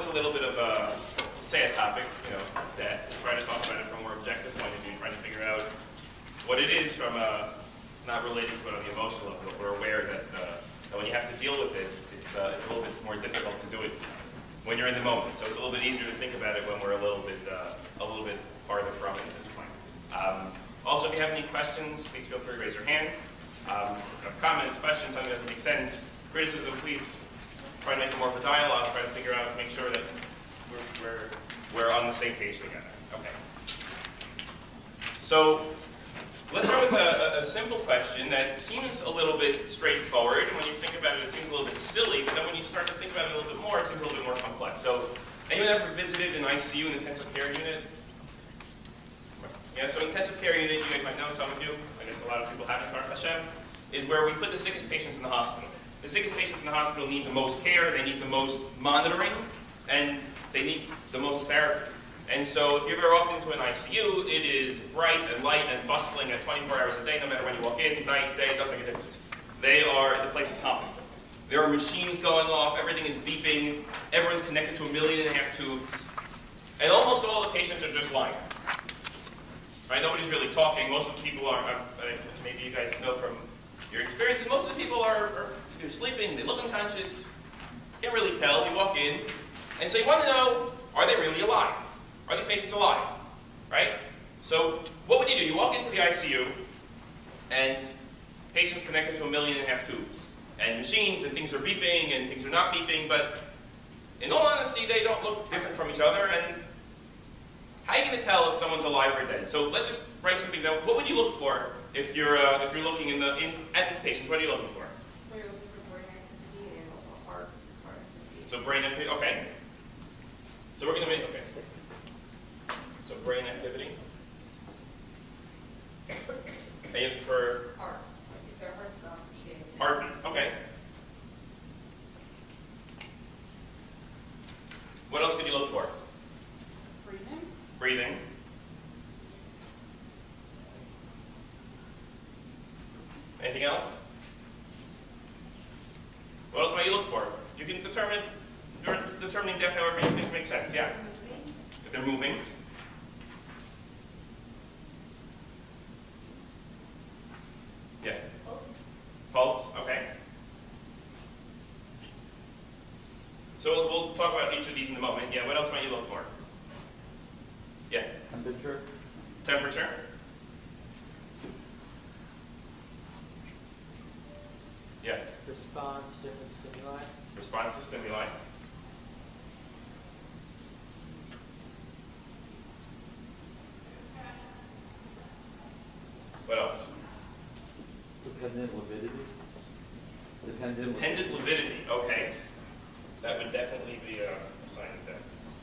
a little bit of a sad topic, death. Trying to talk about it from a more objective point of view, trying to figure out what it is from a, not related to it on the emotional level, but we're aware that when you have to deal with it, it's a little bit more difficult to do it when you're in the moment. So it's a little bit easier to think about it when we're a little bit farther from it at this point. Also, if you have any questions, please feel free to raise your hand. If you have comments, questions, something that doesn't make sense, criticism, please try to make it more of a dialogue, try to figure out, make sure that we're on the same page together. Okay. So let's start with a simple question that seems a little bit straightforward. When you think about it, it seems a little bit silly, but then when you start to think about it a little bit more, it seems a little bit more complex. So anyone ever visited an ICU, an intensive care unit? Yeah, so intensive care unit, you guys might know, some of you, I guess a lot of people haven't, Baruch Hashem, is where we put the sickest patients in the hospital. The sickest patients in the hospital need the most care, they need the most monitoring, and they need the most therapy. And so if you've ever walked into an ICU, it is bright and light and bustling at 24 hours a day, no matter when you walk in, night, day, it doesn't make a difference. The place is humming. There are machines going off, everything is beeping, everyone's connected to 1.5 million tubes, and almost all the patients are just lying. Right? Nobody's really talking. Most of the people are, maybe you guys know from your experiences, most of the people are either sleeping, they look unconscious, can't really tell, you walk in, and so you want to know, are they really alive? Are these patients alive? Right? So what would you do? You walk into the ICU, and patients connected to 1.5 million tubes, and machines, and things are beeping, and things are not beeping, but in all honesty, they don't look different from each other, and how are you going to tell if someone's alive or dead? So let's just write some things out. What would you look for if you're looking at these patients? What are you looking for? We're looking for brain activity and also heart activity. So brain activity. Okay. So we're going to make So brain activity. And for heart. Like if their heart's not beating. Heartbeat. Okay. What else could you look for? Breathing. Breathing. Anything else? What else might you look for? You can determine, you're determining death however you think makes sense, yeah. If they're moving. Yeah. Pulse, okay. So we'll talk about each of these in a moment. Yeah, what else might you look for? Yeah. Temperature. Temperature. Yeah. Response to different stimuli. Response to stimuli. What else? Dependent lividity. Dependent lividity. Okay. That would definitely be a sign of death.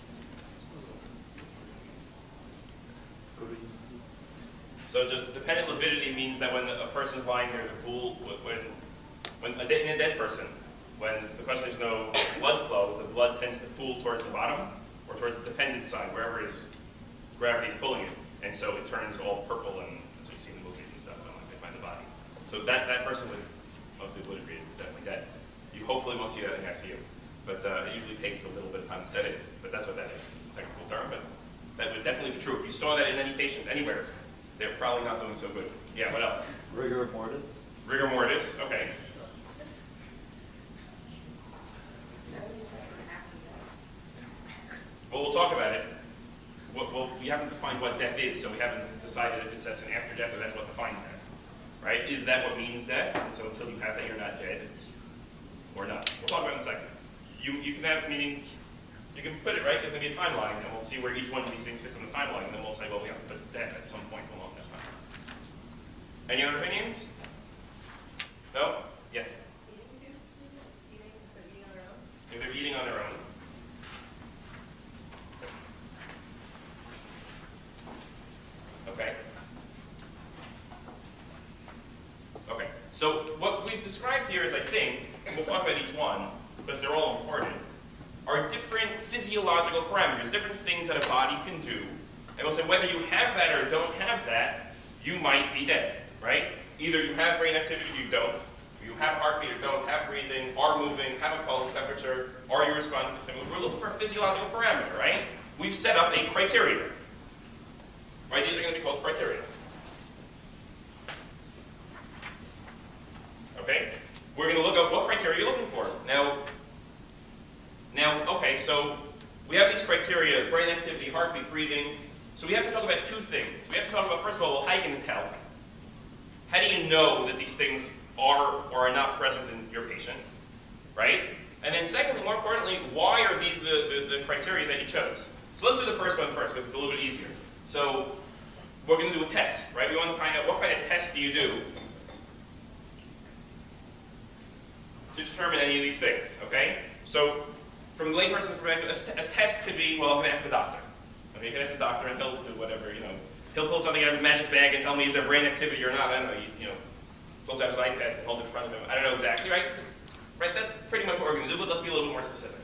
So just dependent lividity means that when a person's lying near the pool, when in a dead person, because there's no blood flow, the blood tends to pool towards the bottom or towards the dependent side, wherever gravity is pulling it, and so it turns all purple, and that's what you see in the movies and stuff when they find the body. So that person most people would agree is definitely dead. You hopefully won't see that in the ICU, but it usually takes a little bit of time to set it. But that's what that is. It's a technical term, but that would definitely be true. If you saw that in any patient anywhere, they're probably not doing so good. Yeah, what else? Rigor mortis. Rigor mortis, okay. Well, we'll talk about it. We haven't defined what death is, so we haven't decided if that's an after death or that's what defines death. Right? Is that what means death? And so until you have that, you're not dead. Or not. We'll talk about it in a second. You can have, meaning, you can put it, right? There's going to be a timeline, and we'll see where each one of these things fits on the timeline, and then we'll say, well, we have to put death at some point along that timeline. Any other opinions? No? Yes? If they're eating on their own. Okay. Okay. So what we've described here is, I think, and we'll talk about each one, because they're all important, are different physiological parameters, different things that a body can do. And we'll say whether you have that or don't have that, you might be dead, right? Either you have brain activity or you don't. You have a heartbeat or don't, have breathing, are moving, have a pulse, temperature, are you responding to stimulus? We're looking for a physiological parameter, right? We've set up a criteria. Right? These are going to be called criteria. Okay? We're going to look at what criteria you're looking for. Now, okay, so we have these criteria, brain activity, heartbeat, breathing. So we have to talk about two things. We have to talk about, first of all, well, how are you going to tell? How do you know that these things are or are not present in your patient? Right? And then secondly, more importantly, why are these the criteria that you chose? So let's do the first one first, because it's a little bit easier. So we're going to do a test, right? We want to find out what kind of test do you do to determine any of these things, okay? So from the layperson's perspective, a test could be, well, I'm going to ask the doctor. Okay, you can ask the doctor and he'll do whatever, you know. He'll pull something out of his magic bag and tell me is there brain activity or not. I don't know, you know, pulls out his iPad and holds it in front of him. I don't know exactly, right? Right, that's pretty much what we're going to do, but let's be a little bit more specific.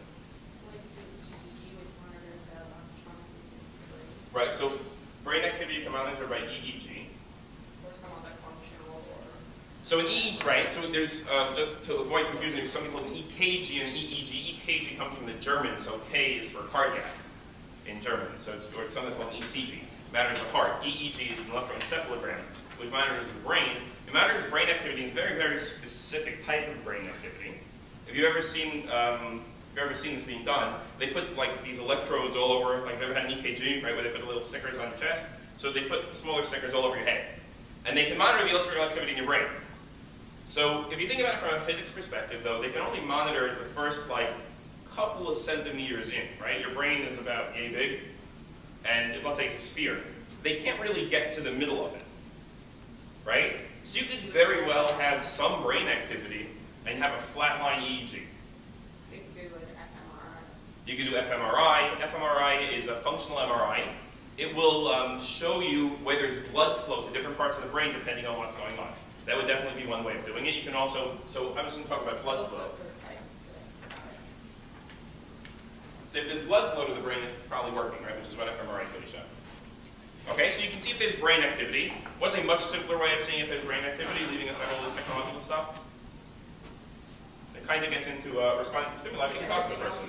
Right, so brain activity can monitor by EEG. Or some other functional or... So an EEG, right, so there's, just to avoid confusion, there's something called an EKG and an EEG. EKG comes from the German, so K is for cardiac in German. So it's something called an ECG, matters the heart. EEG is an electroencephalogram, which monitors the brain. It monitors brain activity, a very, very specific type of brain activity. Have you ever seen this being done? They put like these electrodes all over, like have you ever had an EKG, right, where they put little stickers on your chest? So they put smaller stickers all over your head. And they can monitor the electrical activity in your brain. So if you think about it from a physics perspective, though, they can only monitor the first, like, couple of centimeters in, right? Your brain is about yay big, and let's say it's a sphere. They can't really get to the middle of it, right? So you could very well have some brain activity and have a flatline EEG. You could do an fMRI. You could do fMRI. fMRI is a functional MRI. It will show you where there's blood flow to different parts of the brain depending on what's going on. That would definitely be one way of doing it. You can also, so I'm just going to talk about blood flow. So if there's blood flow to the brain, it's probably working, right? Which is what fMRI could show. Okay, so you can see if there's brain activity. What's a much simpler way of seeing if there's brain activity, leaving aside all this technological stuff? It kind of gets into responding to stimuli. You can talk to the person.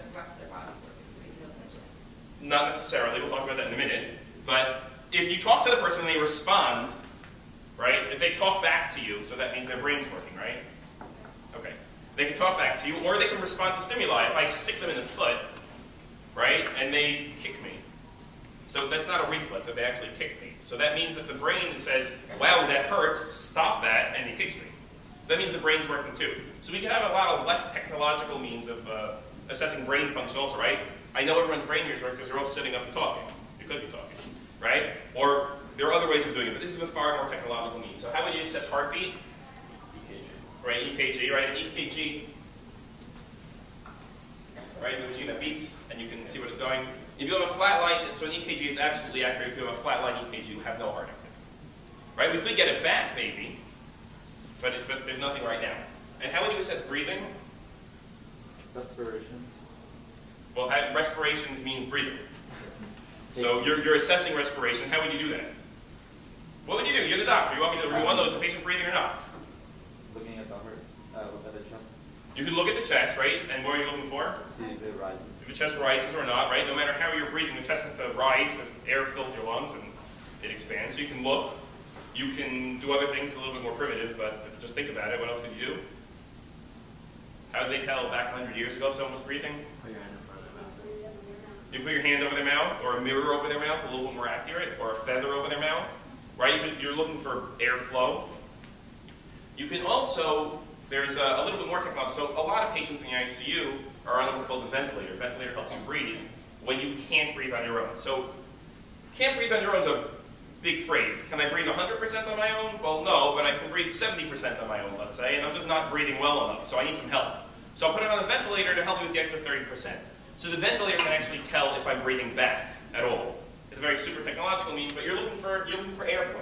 Not necessarily. We'll talk about that in a minute. But if you talk to the person and they respond, right? If they talk back to you, so that means their brain's working, right? Okay. They can talk back to you, or they can respond to stimuli. If I stick them in the foot, right, and they kick me. So that's not a reflex, if they actually kick me. So that means that the brain says, wow, that hurts, stop that, and it kicks me. That means the brain's working too. So we can have a lot of less technological means of assessing brain function also, right? I know everyone's brain here is working because they're all sitting up and talking. You could be talking, right? Or there are other ways of doing it, but this is a far more technological means. So how would you assess heartbeat? EKG. Right, EKG, right? An EKG, right, is a machine that beeps, and you can see what it's going. If you have a flat line, so an EKG is absolutely accurate. If you have a flat line EKG, you have no heart activity. Right? We could get it back, maybe, but there's nothing right now. And how would you assess breathing? Respirations. Well, respirations means breathing. So you're assessing respiration. How would you do that? What would you do? You're the doctor. You walk into the room. You want to know is the patient breathing or not? Looking at the heart, look at the chest. You can look at the chest, right? And what are you looking for? See if it rises. If the chest rises or not, right? No matter how you're breathing, the chest has to rise because air fills your lungs and it expands. So you can look. You can do other things a little bit more primitive, but just think about it. What else could you do? How did they tell back 100 years ago if someone was breathing? Put your hand in front of their mouth. You put your hand over their mouth, or a mirror over their mouth, a little bit more accurate, or a feather over their mouth, right? You're looking for airflow. You can also, there's a little bit more technology. So a lot of patients in the ICU are on what's called the ventilator. The ventilator helps you breathe when you can't breathe on your own. So can't breathe on your own is a big phrase. Can I breathe 100% on my own? Well, no, but I can breathe 70% on my own, let's say, and I'm just not breathing well enough, so I need some help. So I'll put it on a ventilator to help me with the extra 30%. So the ventilator can actually tell if I'm breathing back at all. It's a very super technological means, but you're looking for airflow.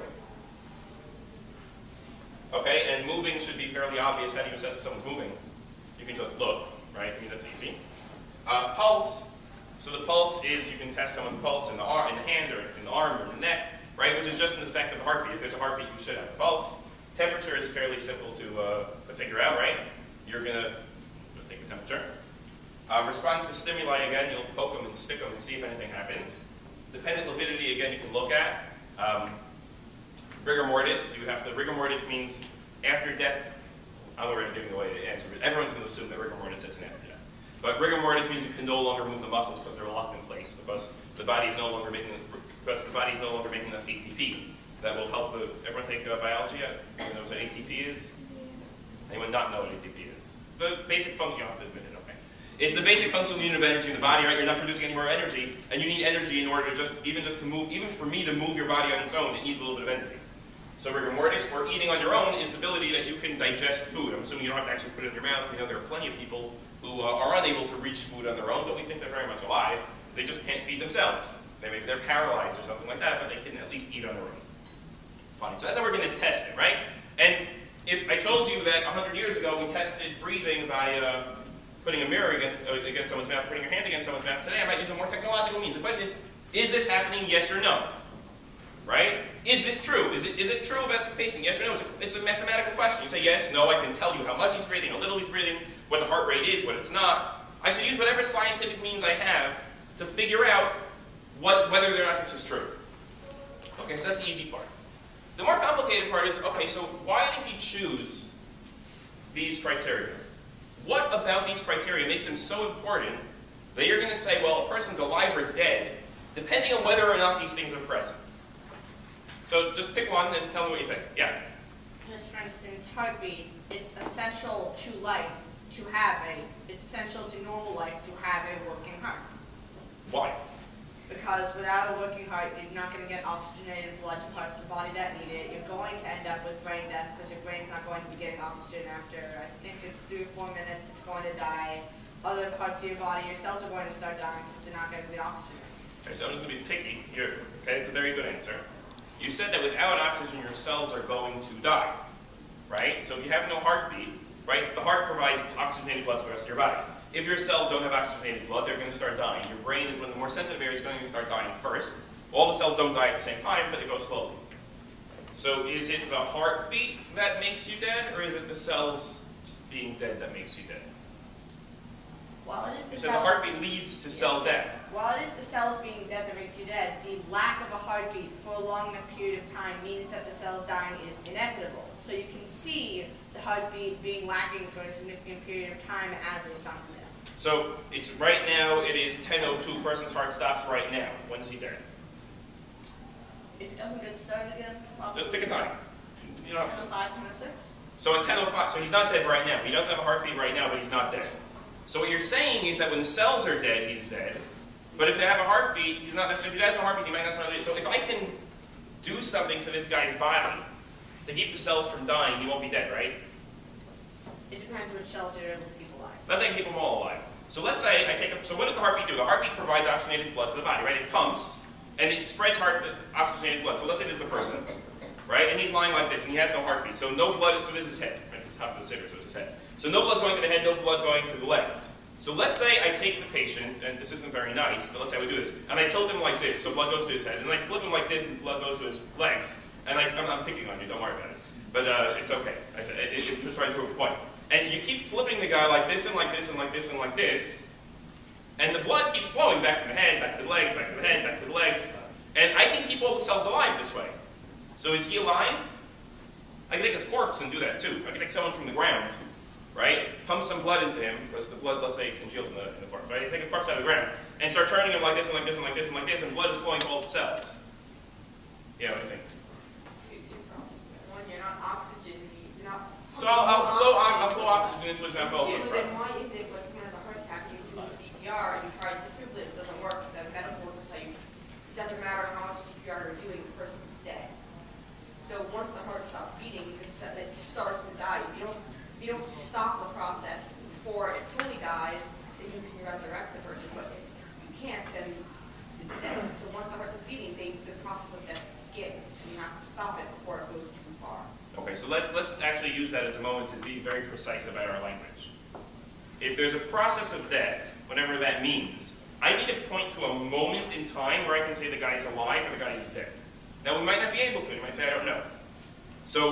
Okay, and moving should be fairly obvious. How do you assess if someone's moving? You can just look, right? I mean, that's easy. Pulse. So the pulse is, you can test someone's pulse in the hand or in the arm or in the neck, right? Which is just an effect of the heartbeat. If there's a heartbeat, you should have a pulse. Temperature is fairly simple to to figure out, right? You're going to just take the temperature. Response to stimuli, again, you'll poke them and stick them and see if anything happens. Dependent lividity, again, you can look at. Rigor mortis, rigor mortis means after death. I'm already giving away the answer, but everyone's going to assume that rigor mortis is an after death. But rigor mortis means you can no longer move the muscles because they're locked in place, because the body is no longer making enough ATP. That will help everyone take biology yet? Anyone knows what ATP is? Anyone not know what ATP is? It's a basic function, you have to admit it, okay? It's the basic functional unit of energy in the body, right? You're not producing any more energy, and you need energy in order to even for me to move your body on its own, it needs a little bit of energy. So rigor mortis, or eating on your own, is the ability that you can digest food. I'm assuming you don't have to actually put it in your mouth. We know there are plenty of people who are unable to reach food on their own, but we think they're very much alive. They just can't feed themselves. Maybe they're paralyzed or something like that, but they can at least eat on their own. Fine. So that's how we're going to test it, right? And if I told you that 100 years ago we tested breathing by putting a mirror against someone's mouth, putting your hand against someone's mouth, today I might use a more technological means. The question is this happening, yes or no? Right? Is this true? Is it true about this patient? Yes or no? It's a mathematical question. You say yes, no, I can tell you how much he's breathing, how little he's breathing, what the heart rate is, what it's not. I should use whatever scientific means I have to figure out whether or not this is true. Okay, so that's the easy part. The more complicated part is, okay, so why did he choose these criteria? What about these criteria makes them so important that you're going to say, well, a person's alive or dead, depending on whether or not these things are present? So just pick one and tell me what you think. Yeah? Just for instance, heartbeat, it's essential to life to have it's essential to normal life to have a working heart. Why? Because without a working heart, you're not going to get oxygenated blood to parts of the body that need it. You're going to end up with brain death because your brain's not going to be getting oxygen after, I think it's 3 or 4 minutes, it's going to die. Other parts of your body, your cells are going to start dying since they're not getting the oxygen. Okay, so I'm just going to be picky here. Okay, it's a very good answer. You said that without oxygen, your cells are going to die, right? So if you have no heartbeat, right, the heart provides oxygenated blood to the rest of your body. If your cells don't have oxygenated blood, they're going to start dying. Your brain is one of the more sensitive areas going to start dying first. All the cells don't die at the same time, but they go slowly. So is it the heartbeat that makes you dead, or is it the cells being dead that makes you dead? While it is You said the heartbeat leads to cell death. While it is the cells being dead that makes you dead, the lack of a heartbeat for a long enough period of time means that the cells dying is inevitable. So you can see the heartbeat being lacking for a significant period of time as a sign. So it's right now, it is 10:02, person's heart stops right now. When is he dead? If it doesn't get started again, Just pick a time. You know. 10:05, 10:06. So at 10:05, so he's not dead right now. He doesn't have a heartbeat right now, but he's not dead. So what you're saying is that when the cells are dead, he's dead. But if they have a heartbeat, he's not necessarily, if he has a heartbeat, he might not necessarily. So if I can do something to this guy's body to keep the cells from dying, he won't be dead, right? It depends which cells you're able to keep alive. Let's say I can keep them all alive. So let's say I take a, so what does the heartbeat do? The heartbeat provides oxygenated blood to the body, right? It pumps, and it spreads oxygenated blood. So let's say this is the person, right? And he's lying like this, and he has no heartbeat. So no blood, so this is his head, right? This is top of the cigarette, so it's his head. So no blood's going to the head, no blood's going to the legs. So let's say I take the patient, and this isn't very nice, but let's say we do this, and I tilt him like this, so blood goes to his head, and I flip him like this, and blood goes to his legs, and I'm picking on you, don't worry about it. But it's okay. It's just trying to prove a point. And you keep flipping the guy like this, and like this, and like this, and like this, and the blood keeps flowing back to the head, back to the legs, back to the head, back to the legs, and I can keep all the cells alive this way. So is he alive? I can take a corpse and do that too. I can take someone from the ground, right? Pump some blood into him, because the blood, let's say, congeals in the corpse, right? Take a corpse out of the ground, and start turning him like this, and like this, and like this, and like this, and blood is flowing to all the cells. Yeah, what do you think? When you're not oxygen, you're not. So I'll blow oxygen into his mouth also. Then why is it when someone has a heart attack and you're doing CPR and you try to defibrillate, it doesn't work, the medical workers tell you it doesn't matter how much CPR you're doing, the person is dead. So once the heart stops beating, it starts to die. If you don't stop the process before it fully dies, then you can resurrect the person. But if you can't, then it's dead. So once the heart stops beating, the process of death begins, and you have to stop it before it goes too far. Okay, so let's actually use that as a moment to be very precise about our language. If there's a process of death, whatever that means, I need to point to a moment in time where I can say the guy's alive or the guy is dead. Now, we might not be able to. You might say, I don't know. So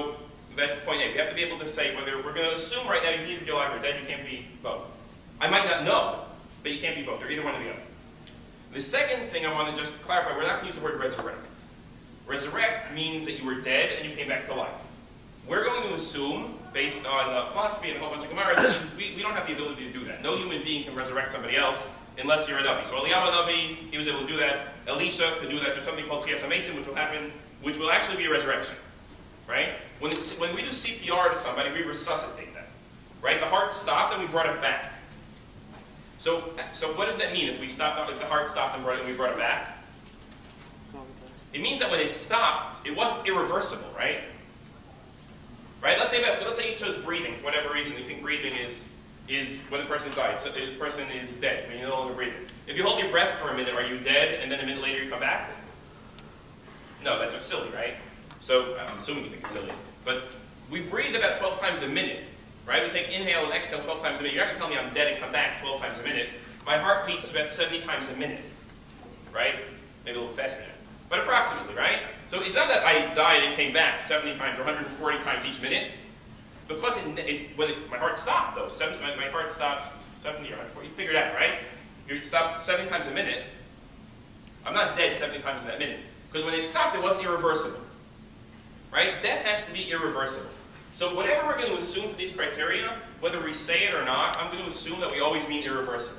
That's point A. We have to be able to say whether we're going to assume right now you can either be alive or dead. You can't be both. I might not know, but you can't be both. They're either one or the other. The second thing I want to just clarify, we're not going to use the word resurrect. Resurrect means that you were dead and you came back to life. We're going to assume, based on philosophy and a whole bunch of Gemaras, that we don't have the ability to do that. No human being can resurrect somebody else unless you're a Navi. So Eliyahu Navi, he was able to do that. Elisha could do that. There's something called Kiyas HaMesim, which will happen, which will actually be a resurrection. Right? When we do CPR to somebody, we resuscitate them. Right? The heart stopped and we brought it back. So what does that mean if the heart stopped and we brought it back? It means that when it stopped, it wasn't irreversible, right? Right? Let's say you chose breathing for whatever reason. You think breathing is when the person died. So the person is dead when you're no longer breathing. If you hold your breath for a minute, are you dead and then a minute later you come back? No, that's just silly, right? So I'm assuming you think it's silly. But we breathe about 12 times a minute, right? We take inhale and exhale 12 times a minute. You're not going to tell me I'm dead and come back 12 times a minute. My heart beats about 70 times a minute, right? Maybe a little faster than that. But approximately, right? So it's not that I died and came back 70 times or 140 times each minute. Because my heart stopped, though. My heart stopped 70 or 140. You figured it out, right? It stopped 70 times a minute. I'm not dead 70 times in that minute. Because when it stopped, it wasn't irreversible. Right? Death has to be irreversible. So whatever we're going to assume for these criteria, whether we say it or not, I'm going to assume that we always mean irreversible.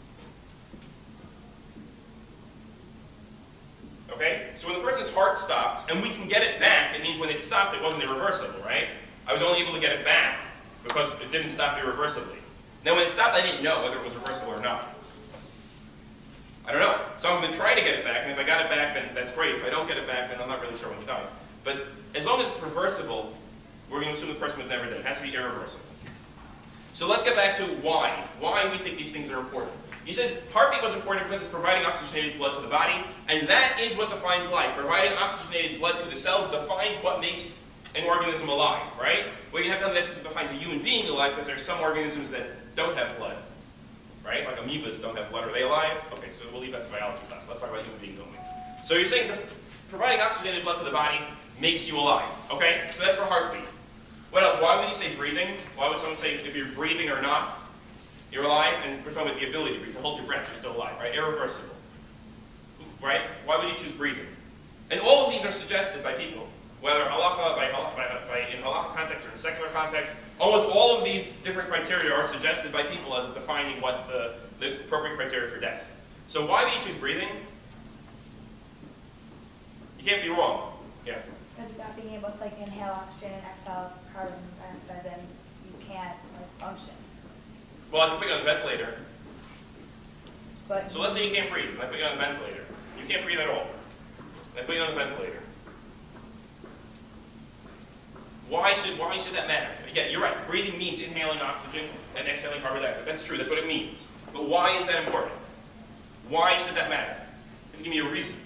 Okay? So when the person's heart stops, and we can get it back, it means when it stopped, it wasn't irreversible, right? I was only able to get it back because it didn't stop irreversibly. Then when it stopped, I didn't know whether it was reversible or not. I don't know. So I'm going to try to get it back, and if I got it back, then that's great. If I don't get it back, then I'm not really sure when you died. But as long as it's reversible, we're going to assume the person was never dead. It has to be irreversible. So let's get back to why. Why we think these things are important. You said heartbeat was important because it's providing oxygenated blood to the body, and that is what defines life. Providing oxygenated blood to the cells defines what makes an organism alive, right? Well, you have to know that defines a human being alive because there are some organisms that don't have blood, right? Like amoebas don't have blood. Are they alive? Okay, so we'll leave that to biology class. Let's talk about human beings only. So you're saying providing oxygenated blood to the body makes you alive, okay? So that's for heartbeat. What else? Why would you say breathing? Why would someone say if you're breathing or not, you're alive? And we're talking about the ability to breathe. To hold your breath, you're still alive, right? Irreversible, right? Why would you choose breathing? And all of these are suggested by people. Whether halakhah, in halakhah context or in secular context, almost all of these different criteria are suggested by people as defining what the appropriate criteria for death. So why do you choose breathing? You can't be wrong. Yeah. Because without being able to inhale oxygen and exhale carbon dioxide, then you can't function. Well, I can put you on a ventilator. But So let's say you can't breathe, and I put you on a ventilator. You can't breathe at all. And I put you on a ventilator. Why should that matter? Yeah, you're right. Breathing means inhaling oxygen and exhaling carbon dioxide. That's true. That's what it means. But why is that important? Why should that matter? Can you give me a reason?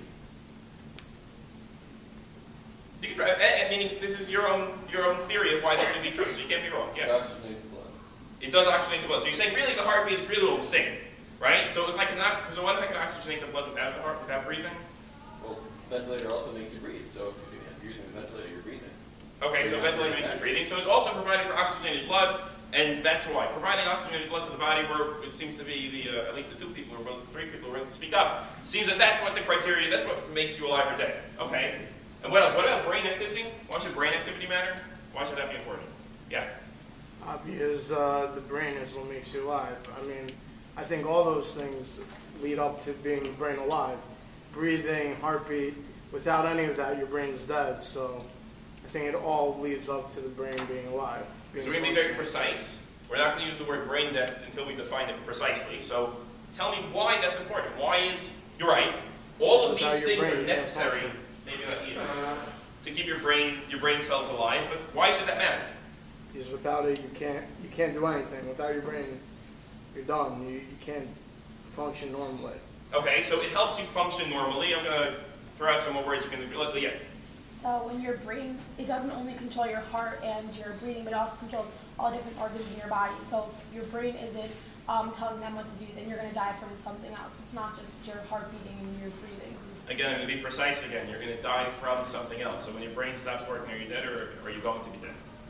You can try. Meaning, this is your own theory of why this can be true. So you can't be wrong. Yeah. It oxygenates blood. It does oxygenate the blood. So you're saying really the heartbeat is really all the same, right? So what if I can oxygenate the blood without the heart, without breathing? Well, ventilator also makes you breathe. So if you're using the ventilator, you're breathing. Okay, so ventilator makes you breathing. So it's also providing for oxygenated blood, and that's why. Providing oxygenated blood to the body, where it seems to be at least the 2 people, or both 3 people who are willing to speak up, seems that that's what the criteria, that's what makes you alive or dead. Okay. And what else? What about brain activity? Why should brain activity matter? Why should that be important? Yeah. Because the brain is what makes you alive. I mean, I think all those things lead up to being brain alive. Breathing, heartbeat, without any of that, your brain's dead. So I think it all leads up to the brain being alive. So we're going to be very precise. We're not going to use the word brain death until we define it precisely. So tell me why that's important. Why is, you're right, all of these things are necessary, maybe not, to keep your brain cells alive, but why should that matter? Because without it, you can't do anything. Without your brain, you're done. You can't function normally. Okay, so it helps you function normally. I'm going to throw out some more words you can do. Yeah. So when your brain, it doesn't only control your heart and your breathing, but it also controls all different organs in your body. So if your brain isn't telling them what to do, then you're going to die from something else. It's not just your heart beating and your breathing. Again, I'm going to be precise again. You're going to die from something else. So when your brain stops working, are you dead or are you going to be dead?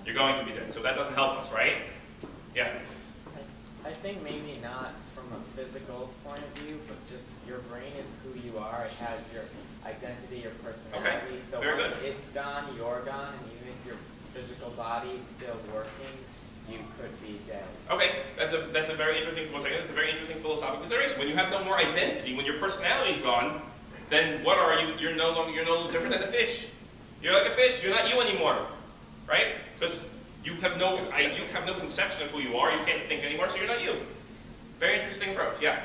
You're going to be dead. So that doesn't help us, right? Yeah. I think maybe not from a physical point of view, but just your brain is who you are. It has your identity, your personality. Okay. So Very once good. it's gone, you're gone, and even if your physical body is still working, you could be dead. Okay, that's a very interesting. One second, that's a very interesting philosophical consideration. When you have no more identity, when your personality is gone, then what are you? You're no different than a fish. You're like a fish. You're not you anymore, right? Because you have no conception of who you are. You can't think anymore, so you're not you. Very interesting approach. Yeah.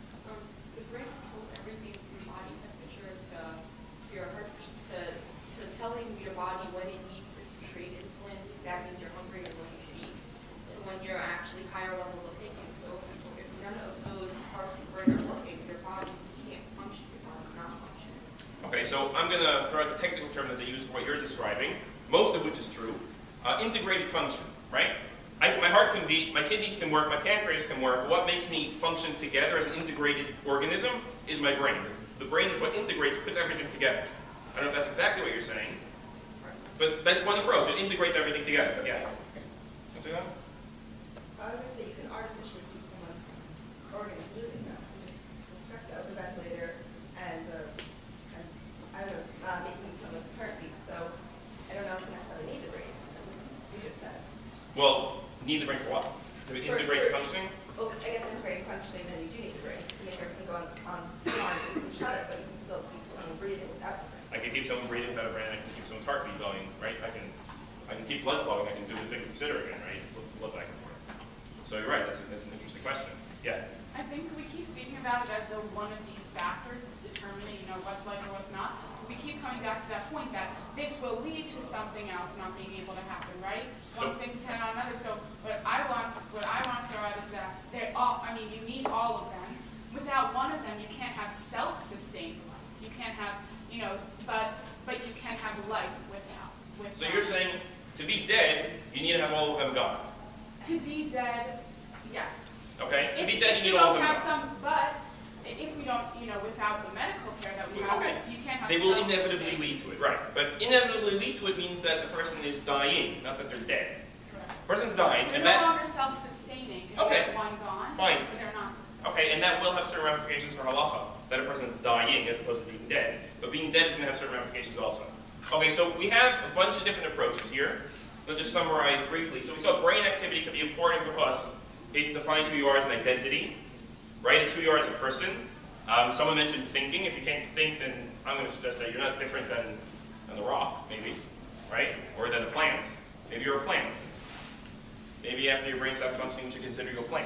The brain controls everything from body temperature to your heartbeat to telling your body when it needs to secrete insulin. That means you're hungry or when you should eat. To when you're actually higher levels of thinking. So if none of those parts of the brain are working, your body can't function. Your body's not functioning. Okay, so I'm going to throw out the technical term that they use for what you're describing, most of which is true. Integrated function, right? My heart can beat, my kidneys can work, my pancreas can work. What makes me function together as an integrated organism is my brain. The brain is what integrates, puts everything together. I don't know if that's exactly what you're saying, but that's one approach. It integrates everything together. Yeah. What's that? I was going to say you can artificially keep someone's organs moving though. Just stress out the ventilator and I don't know, making someone's heartbeat. So I don't know if you necessarily need the brain. You just said. Well, need the brain for what? To integrate functioning? Well, I guess integrating functioning, then you do need the brain to make everything go on you can shut it, but you can still keep someone breathing without the brain. I can keep someone breathing without a brain. I can keep someone's heartbeat going, right? I can keep blood flowing. I can do the thing consider again, right? Flip the blood back and forth. So you're right. That's an interesting question. Yeah. I think we keep speaking about it as though one of these factors is determining, what's life or what's not. We keep coming back to that point that this will lead to something else not being able to happen, right? One thing's dependent on another. So what I want to throw out is that you need all of them. Without one of them, you can't have self-sustained life. You can't have, but you can have life without. So you're saying to be dead, you need to have all of them gone. To be dead, yes. Okay. To be dead, if you need all of them have gone. but if we don't, without the medical care that we have, Okay. you can't have. They will inevitably lead to it, right? But inevitably lead to it means that the person is dying, not that they're dead. Correct. Person's dying, They're and no that. longer self-sustaining. If Okay. you have one gone. Fine. But they're not. Okay, and that will have certain ramifications for halakhah, that a person is dying as opposed to being dead. But being dead is going to have certain ramifications also. Okay, so we have a bunch of different approaches here. I'll just summarize briefly. So we saw brain activity could be important because it defines who you are as an identity, right? It's who you are as a person. Someone mentioned thinking. If you can't think, then I'm going to suggest that you're not different than the rock, maybe, right? Or than a plant. Maybe you're a plant. Maybe after your brain stops functioning, you should consider you a plant.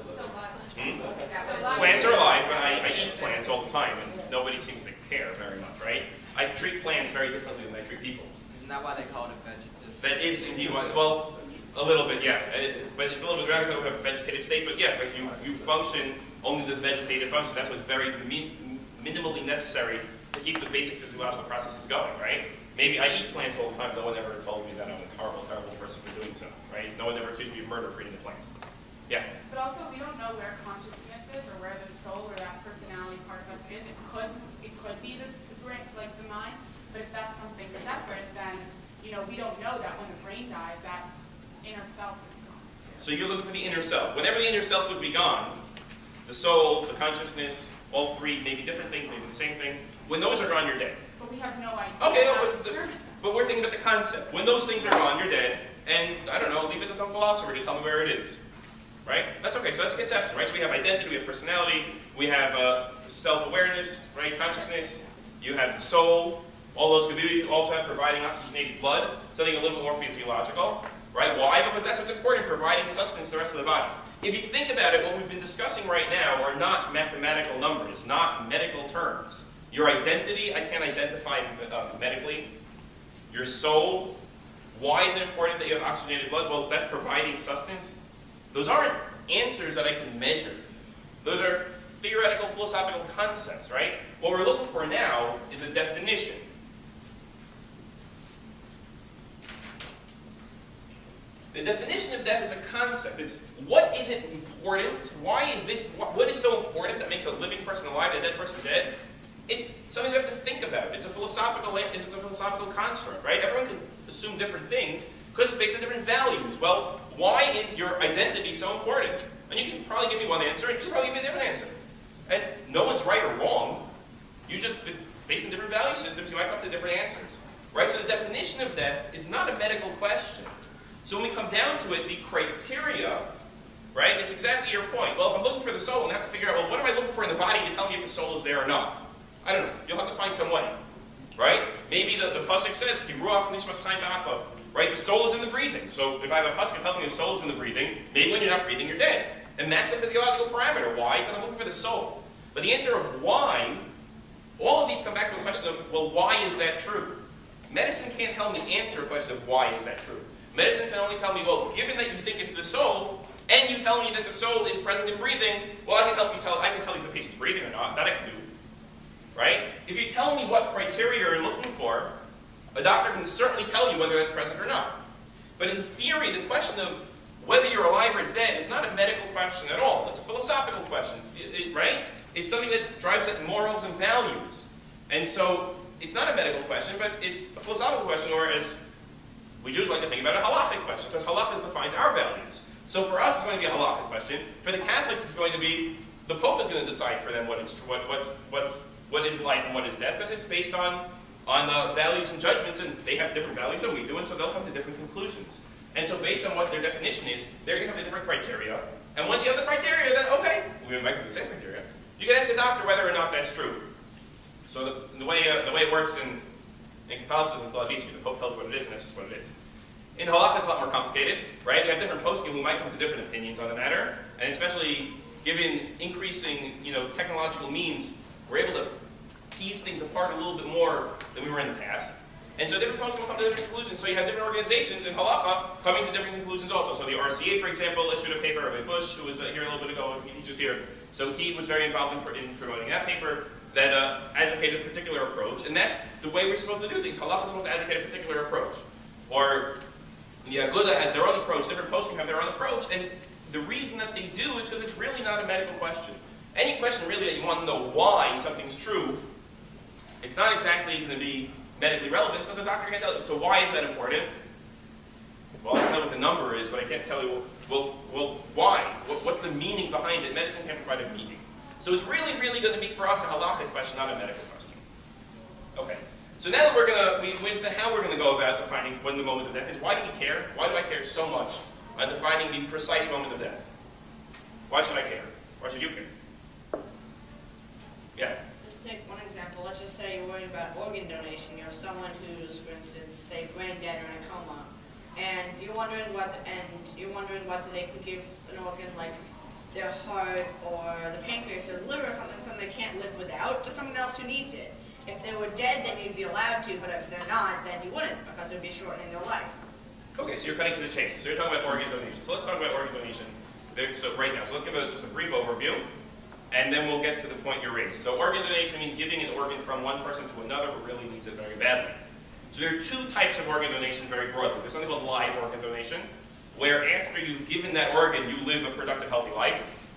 Plants are alive, but I eat plants all the time, and nobody seems to care very much, right? I treat plants very differently than I treat people. Isn't that why they call it a vegetative? That is indeed why, well, a little bit, yeah. But it's a little bit radical to have a vegetative state, but yeah, because you function only the vegetative function. That's what's very minimally necessary to keep the basic physiological processes going, right? Maybe I eat plants all the time. No one ever told me that I'm a horrible, terrible person for doing so, right? No one ever accused me of murder for eating the plants. Yeah? But also, we don't know where consciousness is or where the soul or that personality part of us is. It could be the brain, like the mind, but if that's something separate, then, we don't know that when the brain dies, that inner self is gone. So you're looking for the inner self. Whenever the inner self would be gone, the soul, the consciousness, all three, maybe different things, maybe the same thing. When those are gone, you're dead. But we have no idea Okay, how to determine that. but we're thinking about the concept. When those things are gone, you're dead, and I don't know, leave it to some philosopher to tell me where it is. Right? That's okay, so that's a conception, right? So we have identity, we have personality, we have self-awareness, right? Consciousness, you have the soul, all those could be, also have providing oxygenated blood, something a little bit more physiological, right? Why? Because that's what's important, providing sustenance to the rest of the body. If you think about it, what we've been discussing right now are not mathematical numbers, not medical terms. Your identity, I can't identify medically. Your soul, why is it important that you have oxygenated blood? Well, that's providing sustenance. Those aren't answers that I can measure. Those are theoretical, philosophical concepts, right? What we're looking for now is a definition. The definition of death is a concept. It's what is it important? Why is this? What is so important that makes a living person alive and a dead person dead? It's something we have to think about. It's a philosophical construct, right? Everyone can assume different things, Because it's based on different values. Well, why is your identity so important? And you can probably give me one answer, and you can probably give me a different answer. And no one's right or wrong. You just, based on different value systems, you might come to different answers. Right? So the definition of death is not a medical question. So when we come down to it, the criteria, right, is exactly your point. Well, if I'm looking for the soul, I have to figure out, well, what am I looking for in the body to tell me if the soul is there or not? I don't know. You'll have to find some way. Right? Maybe the pasuk says, Kiruach nishmas chaim ba'apav. Right? The soul is in the breathing. So if I have a pasuk that tells me the soul is in the breathing, maybe when you're not breathing, you're dead. And that's a physiological parameter. Why? Because I'm looking for the soul. But the answer of why, all of these come back to the question of, well, why is that true? Medicine can't help me answer a question of why is that true. Medicine can only tell me, well, given that you think it's the soul, and you tell me that the soul is present in breathing, well, I can tell you if the patient's breathing or not. That I can do. Right? If you tell me what criteria you're looking for, a doctor can certainly tell you whether that's present or not. But in theory, the question of whether you're alive or dead is not a medical question at all. It's a philosophical question, right? It's something that drives at morals and values. And so, it's not a medical question, but it's a philosophical question, or as we Jews like to think about, a halachic question, because halacha defines our values. So for us, it's going to be a halachic question. For the Catholics, it's going to be, the Pope is going to decide for them what is life and what is death, because it's based on values and judgments, and they have different values than we do, and so they'll come to different conclusions. And so based on what their definition is, they're going to come to different criteria. And once you have the criteria, then okay, we might come to the same criteria. You can ask a doctor whether or not that's true. So the way it works in Catholicism is a lot easier. The Pope tells what it is, and that's just what it is. In Halakhah, it's a lot more complicated, right? You have different poskim who might come to different opinions on the matter, and especially given increasing, technological means, we're able to tease things apart a little bit more than we were in the past. And so different poskim will come to different conclusions. So you have different organizations in Halakhah coming to different conclusions also. So the RCA, for example, issued a paper. Rabbi Bush, who was here a little bit ago, he just here. So he was very involved in promoting that paper that advocated a particular approach. And that's the way we're supposed to do things. Halakhah is supposed to advocate a particular approach. Or the Aguda has their own approach. Different poskim have their own approach. And the reason that they do is because it's really not a medical question. Any question really that you want to know why something's true, it's not exactly going to be medically relevant because a doctor can't tell you. So why is that important? Well, I don't know what the number is, but I can't tell you, well why? What's the meaning behind it? Medicine can't provide a meaning. So it's really, really going to be for us a halachic question, not a medical question. Okay. So now that we said how we're going to go about defining when the moment of death is. Why do we care? Why do I care so much on defining the precise moment of death? Why should I care? Why should you care? Yeah. Just take one example. Let's just say you're worried about organ donation. You have someone who's, for instance, say brain dead or in a coma, and you're wondering whether they can give an organ like their heart or the pancreas or the liver or something they can't live without to someone else who needs it. If they were dead, then you'd be allowed to, but if they're not, then you wouldn't, because it would be shortening their life. Okay, so you're cutting to the chase. So you're talking about organ donation. So let's talk about organ donation right now. So let's give just a brief overview, and then we'll get to the point you raised. So organ donation means giving an organ from one person to another who really needs it very badly. So there are two types of organ donation very broadly. There's something called live organ donation, where after you've given that organ, you live a productive, healthy life.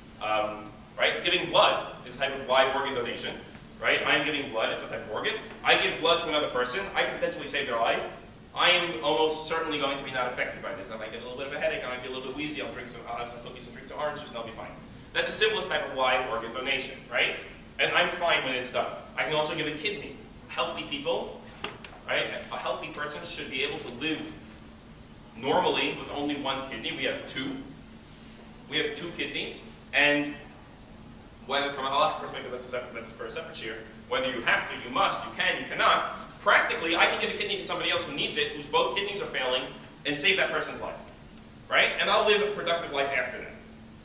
Right? Giving blood is a type of live organ donation. Right? I'm giving blood, it's a type of organ. I give blood to another person, I can potentially save their life. I am almost certainly going to be not affected by this. I might get a little bit of a headache, I might be a little bit wheezy, I'll have some cookies and drink some orange juice and I'll be fine. That's the simplest type of live organ donation, right? And I'm fine when it's done. I can also give a kidney. Healthy people, right? A healthy person should be able to live normally with only one kidney. We have two. We have two kidneys, and whether from a halachic perspective, that's for a separate share. Whether you have to, you must, you can, you cannot. Practically, I can give a kidney to somebody else who needs it, whose both kidneys are failing, and save that person's life, right? And I'll live a productive life after that.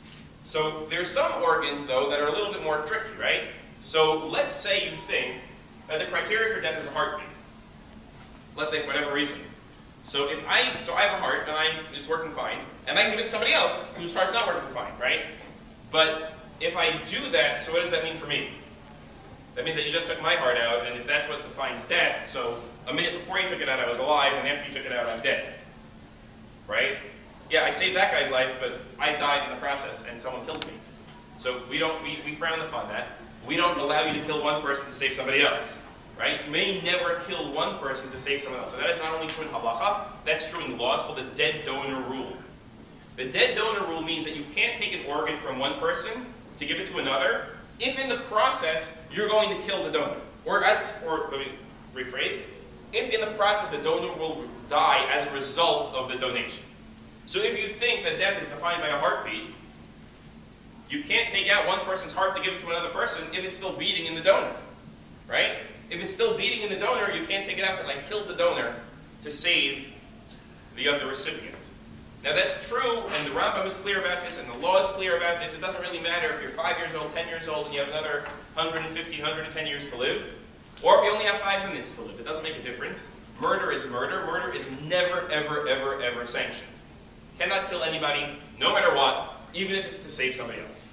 So there's some organs, though, that are a little bit more tricky, right? So let's say you think that the criteria for death is a heartbeat. Let's say for whatever reason. So I have a heart, and it's working fine, and I can give it to somebody else whose heart's not working fine, right? But if I do that, so what does that mean for me? That means that you just took my heart out, and if that's what defines death, so a minute before you took it out, I was alive, and after you took it out, I'm dead. Right? Yeah, I saved that guy's life, but I died in the process, and someone killed me. So we frown upon that. We don't allow you to kill one person to save somebody else. right? You may never kill one person to save someone else. So that is not only true in halakhah, that's true in law. It's called the dead donor rule. The dead donor rule means that you can't take an organ from one person to give it to another if in the process you're going to kill the donor. Or let me rephrase, if in the process the donor will die as a result of the donation. So if you think that death is defined by a heartbeat, you can't take out one person's heart to give it to another person if it's still beating in the donor, right? If it's still beating in the donor, you can't take it out because I killed the donor to save the other recipient. Now that's true, and the Rambam is clear about this, and the law is clear about this. It doesn't really matter if you're 5 years old, 10 years old, and you have another 150, 110 years to live, or if you only have 5 minutes to live. It doesn't make a difference. Murder is murder. Murder is never, ever, ever, ever sanctioned. Cannot kill anybody, no matter what, even if it's to save somebody else.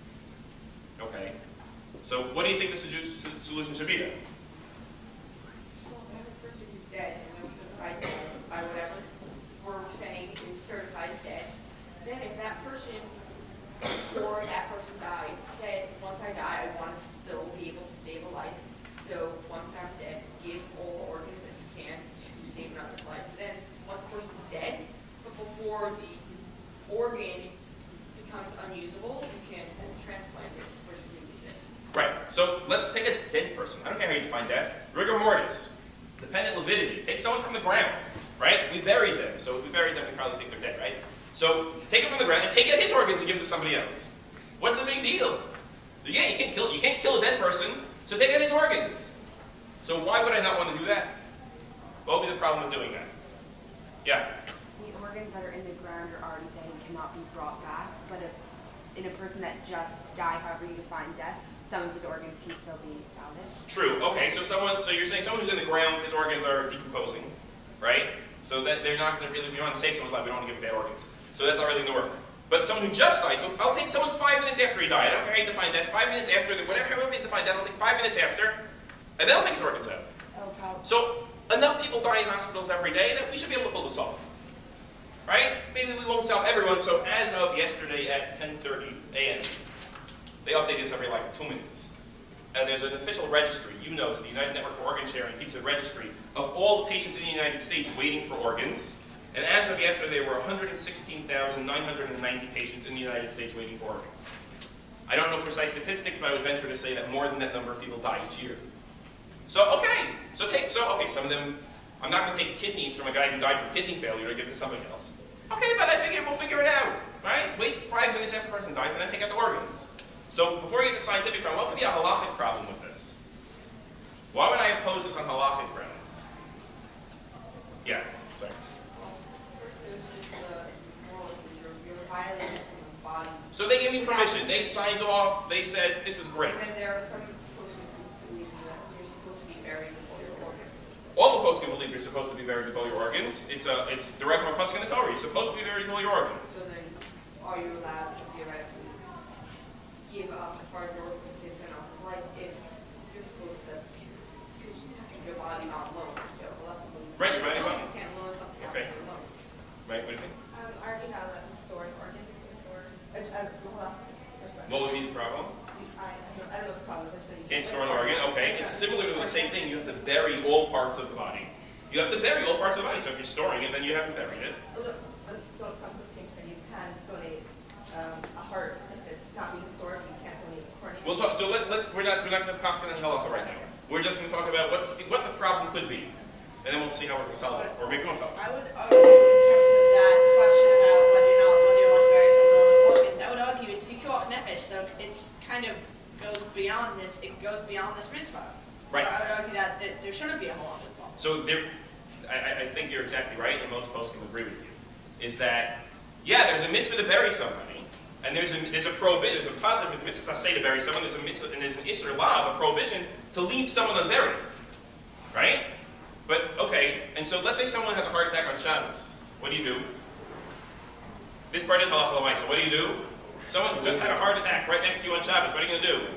Okay? So what do you think the solution should be then? Well, if a person who's dead and was certified dead by whatever we're saying is certified dead, then if that person, before that person died, said, once I die, I want to still be able to save a life. So once I'm dead, give all the organs that you can to save another's life. Then once the person's dead, but before the organ becomes unusable, you can then transplant it to the person who needs it. Right. So let's take a dead person. I don't care how you define death. Rigor mortis. Dependent lividity. Take someone from the ground. Right? We buried them. So if we buried them, we probably think they're dead, right? So take them from the ground and take his organs and give them to somebody else. What's the big deal? Yeah, you can't kill a dead person, so take out his organs. So why would I not want to do that? What would be the problem with doing that? Yeah? The organs that are in the ground are already dead and cannot be brought back, but in a person that just died, however you define death, some of his organs can still be salvaged. True. Okay, so you're saying someone who's in the ground, his organs are decomposing, right? So that they're not going to really, if you want to save someone's life, we don't want to give them bad organs. So that's not really going to work. But someone who just died, so I'll take someone 5 minutes after he died. I don't care how you define death. 5 minutes after, however you define death, I'll take 5 minutes after, and then I'll take his organs out. So enough people die in hospitals every day that we should be able to pull this off. Right? Maybe we won't solve everyone, so as of yesterday at 10:30 a.m., they update this every like 2 minutes. And there's an official registry, UNOS, the United Network for Organ Sharing, keeps a registry of all the patients in the United States waiting for organs. And as of yesterday, there were 116,990 patients in the United States waiting for organs. I don't know precise statistics, but I would venture to say that more than that number of people die each year. So, some of them, I'm not going to take kidneys from a guy who died from kidney failure to give to somebody else. Okay, but I figured we'll figure it out, right? Wait 5 minutes after the person dies and then take out the organs. So before we get to scientific problem, what could be a halachic problem with this? Why would I oppose this on halachic grounds? Yeah, sorry. First, there's just the moral issue. You're violating someone's body. So they gave me permission. They signed off. They said, this is great. And then there are some posts who believe that you're supposed to be buried before your organs. All the posts can believe you're supposed to be buried before your organs. It's direct from a pasuk in the Torah. You're supposed to be buried before your organs. So then, are you allowed to theoretically give up a part of your organ to save someone else's life if you're supposed to, because your body not alone, so collectively. Right, your body's you alone. can't loan something else Okay. you're alone. Right, what do you think? I already know that's a stored organ before. What would be the problem? I don't know what the problem is. Actually, Can't store an organ. Okay, it's similar to the same thing. You have to bury all parts of the body. You have to bury all parts of the body. So if you're storing it, then you haven't buried it. But still, some things that you can donate a heart if it's not being stored. You can't donate a cornea. We'll talk. So we're not going to pass on any halacha right now. We're just going to talk about what the problem could be, and then we'll see how we're going to solve it, or maybe we won't solve it. I would argue in terms of that question about whether you're allowed to bury someone else's organs, I would argue it's pikuach nefesh, so it's kind of goes beyond this. It goes beyond this mitzvah. Right. So I would argue that there shouldn't be a halachic law. So I think you're exactly right, and most folks can agree with you. Is that there's a mitzvah to bury somebody, and there's a positive mitzvah say to bury someone. There's a mitzvah and there's an isur lav, a prohibition to leave someone unburied, right? But okay, and so let's say someone has a heart attack on Shabbos. What do you do? This part is halacha l'maisa. What do you do? Someone just had a heart attack right next to you on Shabbos. What are you going to do?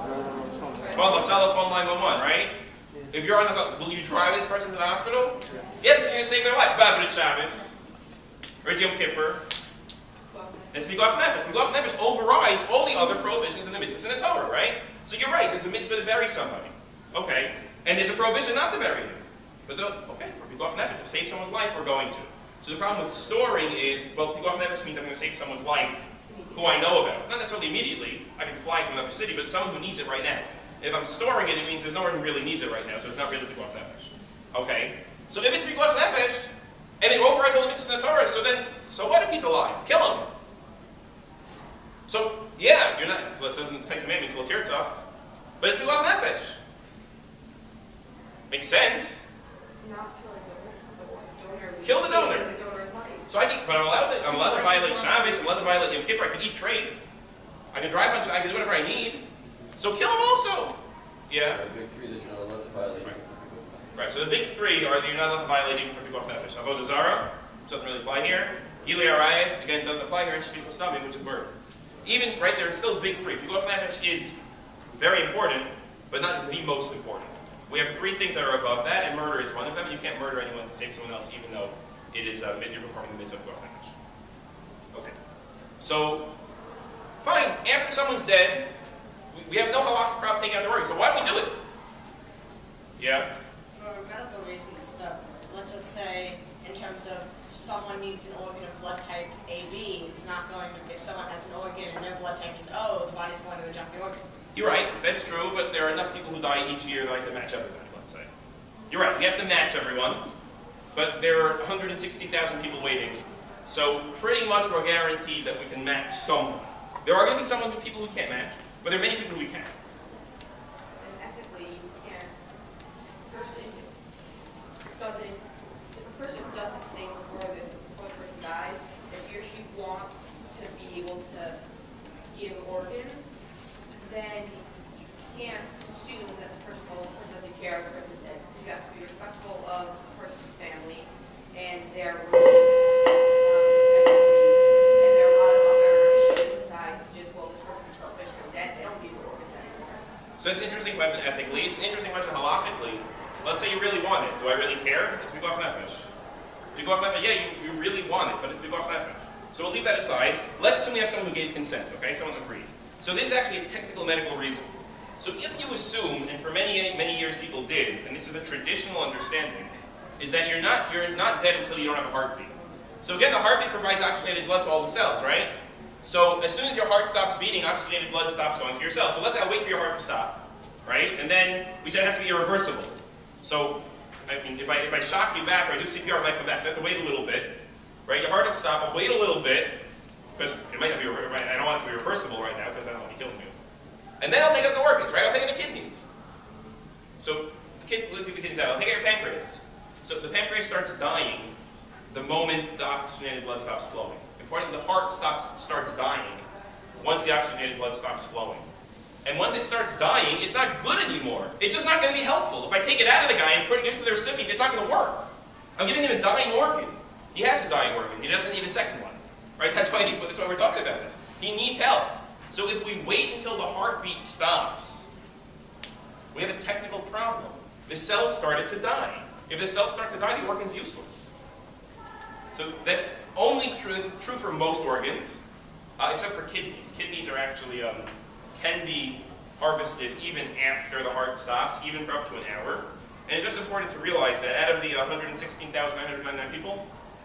Call Hatzalah phone 911, right? If you're on the will you drive this person to the hospital? Yes, because you're going to save their life. But it's Shabbos, or it's Yom Kippur. It's pikuach nefesh. Pikuach nefesh overrides all the other prohibitions in the mitzvahs in the Torah, right? So you're right. There's a mitzvah to bury somebody. Okay. And there's a prohibition not to bury him. But okay, for Tikvah nefesh, to save someone's life, we're going to. So the problem with storing is, well, Tikvah nefesh means I'm going to save someone's life who I know about. Not necessarily immediately. I can fly to another city, but someone who needs it right now. If I'm storing it, it means there's no one who really needs it right now, so it's not really Tikvah nefesh. Okay? So if it's Tikvah nefesh, and it overrides all the mitzvahs in the Torah, so what if he's alive? Kill him. So, yeah, you're not, so it says in the Ten Commandments, lo tirtzach, but it's Tikvah nefesh. Makes sense. Not killing the donor. Kill the donor. The donor's life. So but I'm allowed to violate Shabbos, I'm allowed to violate Yom Kippur, I can eat treif, I can drive on, I can do whatever I need. So kill him also. Yeah? The big three that you're not allowed to violate. Right, so the big three are that you're not allowed to violate even for Tikvah nefesh. Avodah Zarah, which doesn't really apply here. Gilui Arayos, again, doesn't apply here. And Shfichus Damim, which is murder. Even right there, it's still big three. Tikvah nefesh is very important, but not the most important. We have three things that are above that, and murder is one of them. And you can't murder anyone to save someone else, even though it is you're performing the mitzvah of Tikvah nefesh. Okay. So, fine. After someone's dead, we have no halachic problem taking out the organ. So why do we do it? Yeah? For medical reasons, let's just say, in terms of someone needs an organ of blood type AB, it's not going to, if someone has an organ and their blood type is O, the body's going to reject the organ. You're right, that's true, but there are enough people who die each year that I can match everybody, let's say. You're right, we have to match everyone, but there are 160,000 people waiting, so pretty much we're guaranteed that we can match someone. There are going to be people who can't match, but there are many people who we can. And ethically, you can't. If a person doesn't say before the person dies, if he or she wants to be able to give organs, then you can't assume that the person doesn't care, the person's dead. You have to be respectful of the person's family and their religious identities. And there are a lot of other issues besides just, well, this person's selfish, they're dead, they don't need an organ. So it's an interesting question ethically, it's an interesting question halakhically. Let's say you really want it. Do I really care? It's Tikvah nefesh. Tikvah nefesh, yeah, you really want it, but it's Tikvah nefesh. So we'll leave that aside. Let's assume we have someone who gave consent, okay? Someone agreed. So this is actually a technical medical reason. So if you assume, and for many, many years people did, and this is a traditional understanding, is that you're not dead until you don't have a heartbeat. So again, the heartbeat provides oxygenated blood to all the cells, right? So as soon as your heart stops beating, oxygenated blood stops going to your cells. So let's say I wait for your heart to stop, right? And then we said it has to be irreversible. So I mean, if I shock you back or I do CPR, it might come back. So I have to wait a little bit, right? Your heart will stop. I'll wait a little bit because it might not be. I don't want it to be reversible right now because I don't want to be killing you. And then I'll take out the organs, right? I'll take out the kidneys. So let's take the kidneys out. I'll take out your pancreas. So the pancreas starts dying the moment the oxygenated blood stops flowing. Importantly, the heart starts dying once the oxygenated blood stops flowing. And once it starts dying, it's not good anymore. It's just not going to be helpful. If I take it out of the guy and put it into the recipient, it's not going to work. I'm giving him a dying organ. He has a dying organ. He doesn't need a second one. Right? That's why we're talking about this. He needs help. So if we wait until the heartbeat stops, we have a technical problem. The cells started to die. If the cells start to die, the organ's useless. So that's only true. That's true for most organs, except for kidneys. Kidneys are actually can be harvested even after the heart stops, even for up to an hour. And it's just important to realize that out of the 116,999 people,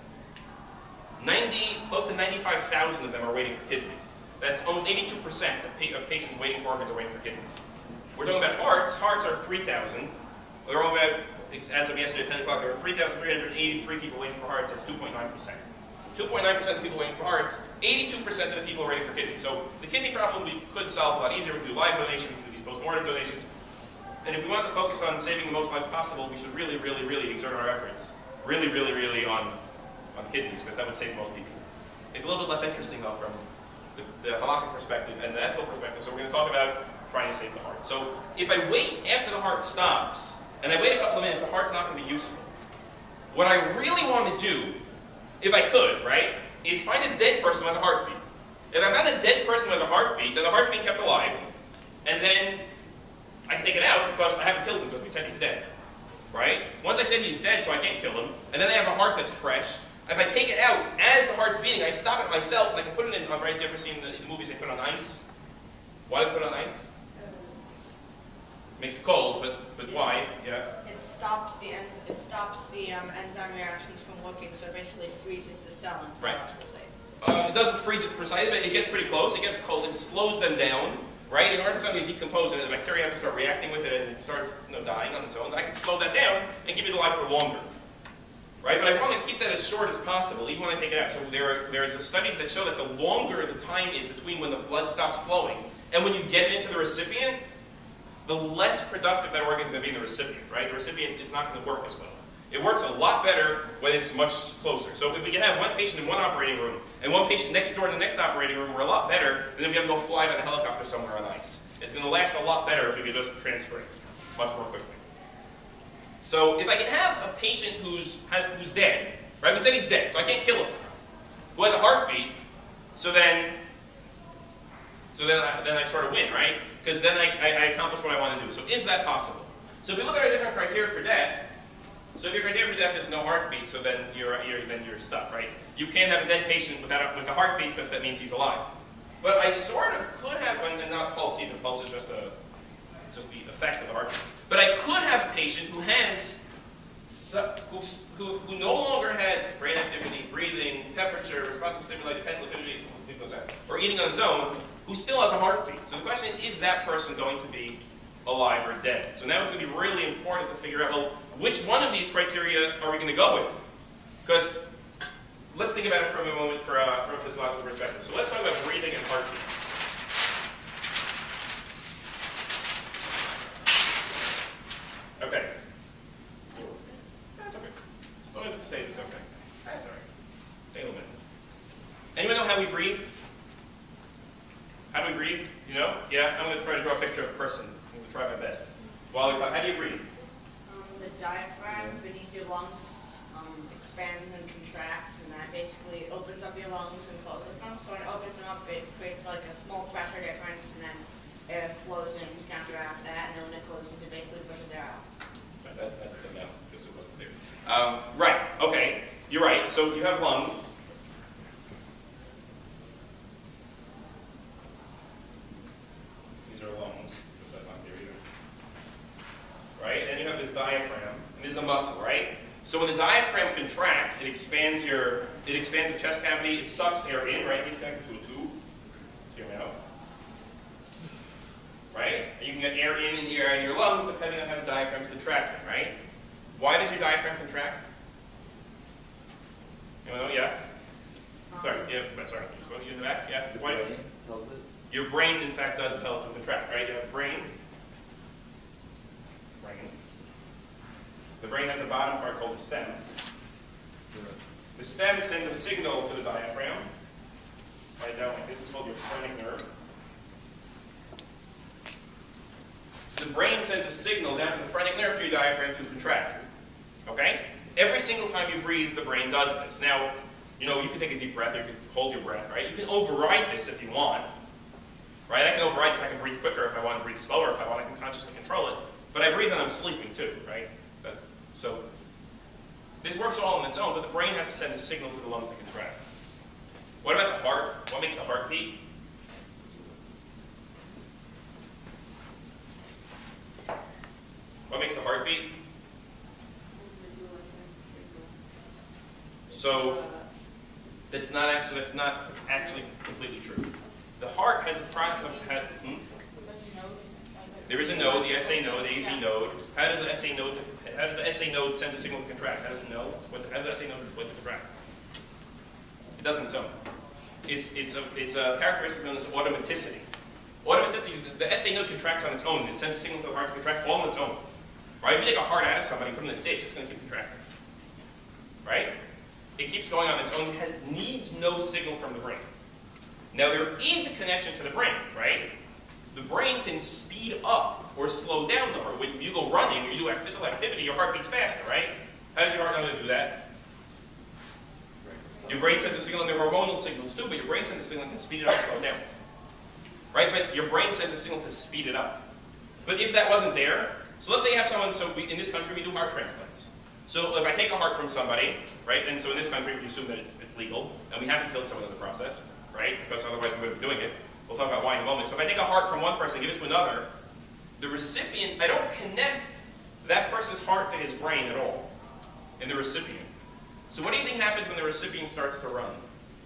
close to 95,000 of them are waiting for kidneys. That's almost 82% of patients waiting for organs are waiting for kidneys. We're talking about hearts. Hearts are 3,000. We're talking about, as of yesterday at 10 o'clock, there were 3,383 people waiting for hearts. That's 2.9%. 2.9% of people waiting for hearts, 82% of the people are waiting for kidneys. So the kidney problem we could solve a lot easier. We can do live donations, we can do these post-mortem donations. And if we want to focus on saving the most lives possible, we should really, really, really exert our efforts. Really, really, really on kidneys, because that would save most people. It's a little bit less interesting, though, from the halachic perspective and the ethical perspective. So we're going to talk about trying to save the heart. So if I wait after the heart stops, and I wait a couple of minutes, the heart's not going to be useful. What I really want to do, if I could, right, is find a dead person who has a heartbeat. If I found a dead person who has a heartbeat, then the heart's being kept alive, and then I can take it out because I haven't killed him because we said he's dead, right? Once I said he's dead, so I can't kill him, and then they have a heart that's fresh. If I take it out as the heart's beating, I stop it myself, and I can put it in, right? You ever seen the movies they put on ice? Why do they put it on ice? Makes it cold, but why? Yeah. It stops the enzyme reactions from working, so it basically freezes the cell in its biological state. It doesn't freeze it precisely, but it gets pretty close. It gets cold. It slows them down, right? In order for something to decompose, and the bacteria have to start reacting with it, and it starts dying on its own. I can slow that down and keep it alive for longer, right? But I want to keep that as short as possible, even when I take it out. So there's studies that show that the longer the time is between when the blood stops flowing and when you get it into the recipient, the less productive that organ is going to be in the recipient, right? The recipient is not going to work as well. It works a lot better when it's much closer. So if we can have one patient in one operating room and one patient next door in the next operating room, we're a lot better than if we have to go fly on a helicopter somewhere on ice. It's going to last a lot better if we could just transfer it much more quickly. So if I can have a patient who's dead, right? We said he's dead, so I can't kill him. Who has a heartbeat, so then I sort of win, right? Because then I accomplish what I want to do. So is that possible? So if we look at our different criteria for death, so if your criteria for death is no heartbeat, so then you're stuck, right? You can't have a dead patient with a heartbeat because that means he's alive. But I sort of could have, and not pulse either. Pulse is just the effect of the heartbeat. But I could have a patient who has who no longer has brain activity, breathing, temperature, responsive stimuli, dependent lipidity, or eating on his own, who still has a heartbeat. So the question is that person going to be alive or dead? So now it's going to be really important to figure out, well, which one of these criteria are we going to go with? Because let's think about it for a moment from a physiological perspective. So let's talk about breathing and heartbeat. Okay. That's okay. As long as it stays, it's okay. That's all right. Stay a little bit. Anyone know how we breathe? How do we breathe? You know? Yeah? I'm going to try to draw a picture of a person. I'm going to try my best. How do you breathe? The diaphragm beneath your lungs expands and contracts, and that basically opens up your lungs and closes them. So when it opens them up, it creates like a small pressure difference, and then air flows in to counteract that, and then when it closes, it basically pushes air out. That doesn't help because it wasn't clear. Right, okay, you're right. So you have lungs. These are lungs, because that's not clear either. Right, and you have this diaphragm, and this is a muscle, right? So when the diaphragm contracts, it expands the chest cavity, it sucks air in, right? It's connected to a tube. Hear me out. Right? And you can get air in and air out of your lungs depending on how the diaphragm's contracting, right? Why does your diaphragm contract? Anyone know? Yeah? Sorry, yeah, sorry. You in the back? Yeah? Why? Tells it. Your brain, in fact, does tell it to contract, right? You have brain. The brain has a bottom part called the stem. The stem sends a signal to the diaphragm. Write down like this. It's called your phrenic nerve. The brain sends a signal down to the phrenic nerve to your diaphragm to contract. Okay? Every single time you breathe, the brain does this. Now, you know, you can take a deep breath or you can hold your breath, right? You can override this if you want. Right? I can override this. I can breathe quicker if I want to breathe slower. If I want, I can consciously control it. But I breathe when I'm sleeping too, right? So this works all on its own, but the brain has to send a signal to the lungs to contract. What about the heart? What makes the heart beat? What makes the heart beat? So that's not actually completely true. The heart has a there is a node, the SA node, the AV node. How does the SA node send a signal to contract? How does it know? How does the SA node what to contract? It does on its own. It's a characteristic known as automaticity. Automaticity, the SA node contracts on its own. It sends a signal to the heart to contract all on its own. Right? If you take a heart out of somebody, put it in a dish, it's going to keep contracting. Right? It keeps going on its own. It needs no signal from the brain. Now there is a connection to the brain, right? The brain can speed up or slow down the heart. When you go running or you do physical activity, your heart beats faster, right? How does your heart know to do that? Your brain sends a signal, and there are hormonal signals too, but your brain sends a signal and can speed it up or slow it down. Right? But your brain sends a signal to speed it up. But if that wasn't there, so let's say you have someone, in this country we do heart transplants. So if I take a heart from somebody, right, and so in this country we assume that it's legal, and we haven't killed someone in the process, right, because otherwise we wouldn't be doing it. We'll talk about why in a moment. So if I take a heart from one person and give it to another, the recipient, I don't connect that person's heart to his brain at all in the recipient. So what do you think happens when the recipient starts to run?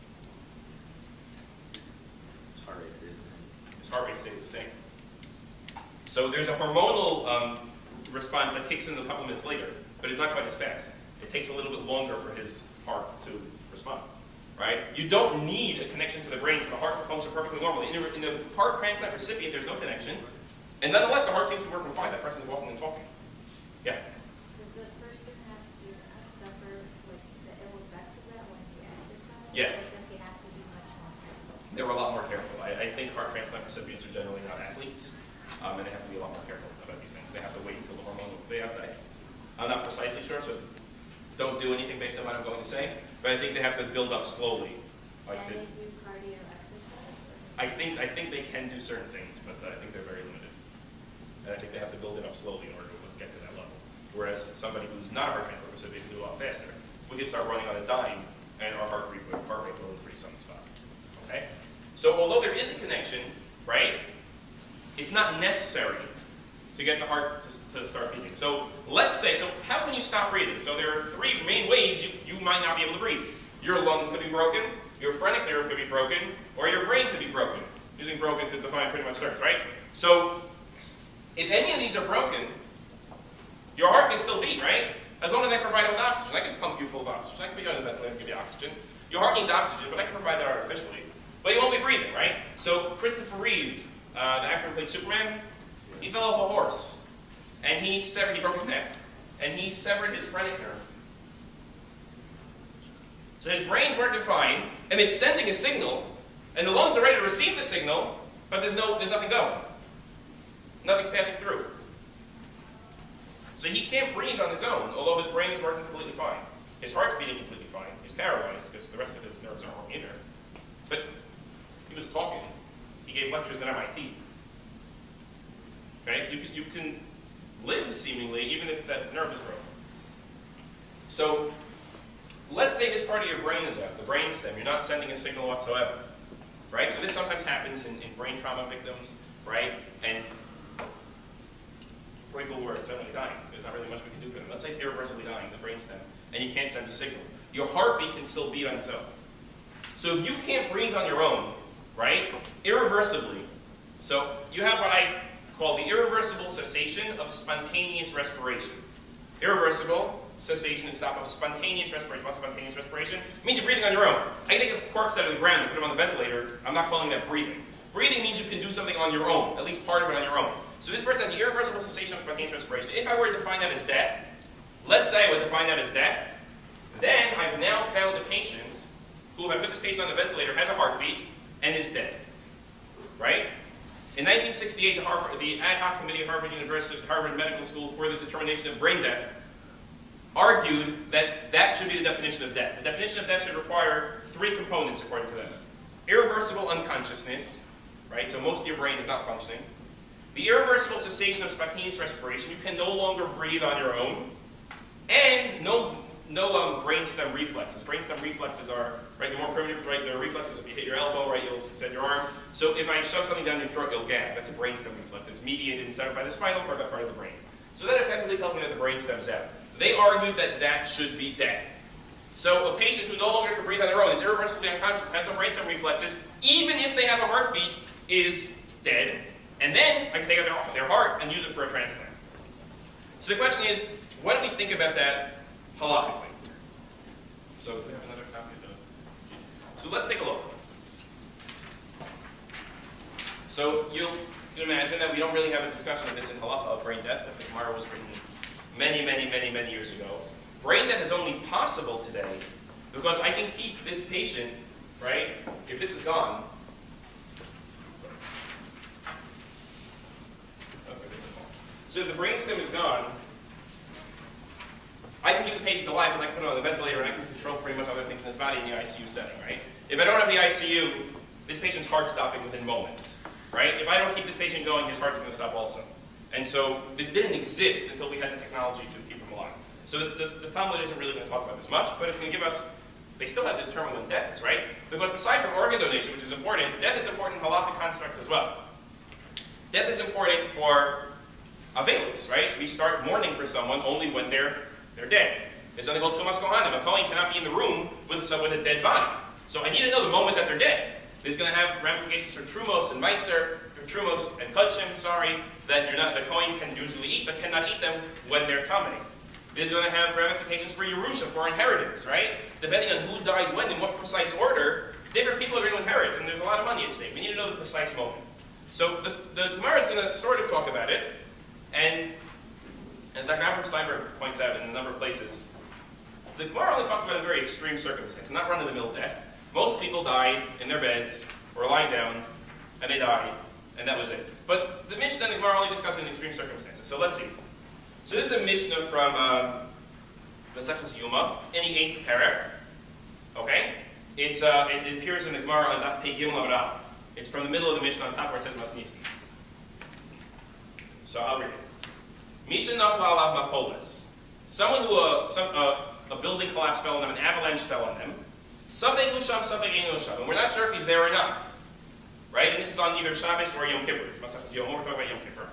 His heart rate stays the same. His heart rate stays the same. So there's a hormonal response that kicks in a couple minutes later, but it's not quite as fast. It takes a little bit longer for his heart to respond, right? You don't need a connection to the brain for the heart to function perfectly normally. In the heart transplant recipient, there's no connection, and nonetheless, the heart seems to be working fine. That person's walking and talking. Yeah? Does the person have to suffer with the ill effects of that when he exercises? Yes. Or does he have to be much more careful? They're a lot more careful. I think heart transplant recipients are generally not athletes, and they have to be a lot more careful about these things. They have to wait until the hormonal, I'm not precisely sure, so don't do anything based on what I'm going to say, but I think they have to build up slowly. Can they do cardio exercise? I think they can do certain things, but I think they're very limited. And I think they have to build it up slowly in order to get to that level. Whereas somebody who's not a heart transplant recipient can do a lot faster. We can start running on a dime, and our heart rate will increase on the spot. Okay? So although there is a connection, right, it's not necessary to get the heart to start beating. So let's say, so how can you stop breathing? So there are three main ways you might not be able to breathe. Your lungs could be broken, your phrenic nerve could be broken, or your brain could be broken. Using broken to define pretty much terms, right? So if any of these are broken, your heart can still beat, right? As long as I provide it with oxygen. I can pump you full of oxygen. I can put you on a ventilator and give you oxygen. Your heart needs oxygen, but I can provide that artificially. But you won't be breathing, right? So Christopher Reeve, the actor who played Superman, he fell off a horse, and he broke his neck, and he severed his phrenic nerve. So his brain's working fine, and it's sending a signal, and the lungs are ready to receive the signal, but there's nothing going. Nothing's passing through. So he can't breathe on his own, although his brain is working completely fine. His heart's beating completely fine. He's paralyzed because the rest of his nerves aren't working either. But he was talking. He gave lectures at MIT. Okay? You can live seemingly even if that nerve is broken. So let's say this part of your brain is out, the brain stem. You're not sending a signal whatsoever. Right? So this sometimes happens in brain trauma victims, right? And people who are generally dying. There's not really much we can do for them. Let's say it's irreversibly dying, the brain stem, and you can't send a signal. Your heartbeat can still beat on its own. So if you can't breathe on your own, right, irreversibly, so you have what I call the irreversible cessation of spontaneous respiration. Irreversible cessation and stop of spontaneous respiration. What's spontaneous respiration? It means you're breathing on your own. I can take a corpse out of the ground and put him on the ventilator. I'm not calling that breathing. Breathing means you can do something on your own, at least part of it on your own. So this person has the irreversible cessation of spontaneous respiration. If I were to define that as death, let's say I would define that as death, then I've now found a patient who, if I put this patient on the ventilator, has a heartbeat and is dead. Right? In 1968, the ad hoc committee at Harvard Medical School for the determination of brain death argued that that should be the definition of death. The definition of death should require three components, according to them. Irreversible unconsciousness, right? So most of your brain is not functioning. The irreversible cessation of spontaneous respiration. You can no longer breathe on your own. And no brainstem reflexes. Brainstem reflexes are, right, the more primitive, right, the reflexes, if you hit your elbow, right, you'll extend your arm. So if I shove something down your throat, you'll gag. That's a brainstem reflex. It's mediated instead of by the spinal cord, that part of the brain. So that effectively tells me that the brainstem's out. They argued that that should be death. So a patient who no longer can breathe on their own, is irreversibly unconscious, has no brainstem reflexes, even if they have a heartbeat, is dead. And then I can take out their heart and use it for a transplant. So the question is, what do we think about that halakhically? So we have another copy of the... So let's take a look. So you can imagine that we don't really have a discussion of this in Halakhah of brain death. The Gemara was written many years ago. Brain death is only possible today because I can keep this patient, right? If this is gone, so if the brainstem is gone, I can keep the patient alive because I can put him on the ventilator and I can control pretty much other things in his body in the ICU setting, right? If I don't have the ICU, this patient's heart stopping within moments, right? If I don't keep this patient going, his heart's going to stop also. And so this didn't exist until we had the technology to keep him alive. So the Talmud isn't really going to talk about this much, but it's going to give us, they still have to determine when death is, right? Because aside from organ donation, which is important, death is important in halakhic constructs as well. Death is important for Avelos, right? We start mourning for someone only when they're dead. There's something called Tumas Kohanim. A Kohen cannot be in the room with a dead body. So I need to know the moment that they're dead. There's going to have ramifications for Trumos and Meiser, for Trumos and Kachim, that the Kohen can usually eat, but cannot eat them when they're coming. There's going to have ramifications for Yerusha, for inheritance, right? Depending on who died when, in what precise order, different people are going to inherit, and there's a lot of money at stake. We need to know the precise moment. So the Gemara is going to sort of talk about it, and as Dr. Abraham Steinberg points out in a number of places, the Gemara only talks about a very extreme circumstance, not run-of-the-mill death. Most people died in their beds, or lying down, and they died, and that was it. But the Mishnah and the Gemara only discuss it in extreme circumstances. So let's see. So this is a Mishnah from Maseches Yuma, in the 8th parak. Okay? It appears in the Gemara on Daf Pei Gimel Amud Aleph. It's from the middle of the Mishnah on top where it says Masniti. So I'll read it. Misha Nafla Alav Mapolis. Someone who a building collapse fell on them, an avalanche fell on them. Safek Usham, Safek Ein Usham. And we're not sure if he's there or not. Right? And this is on either Shabbos or Yom Kippur. It's Masechus Yom. We're talking about Yom Kippur.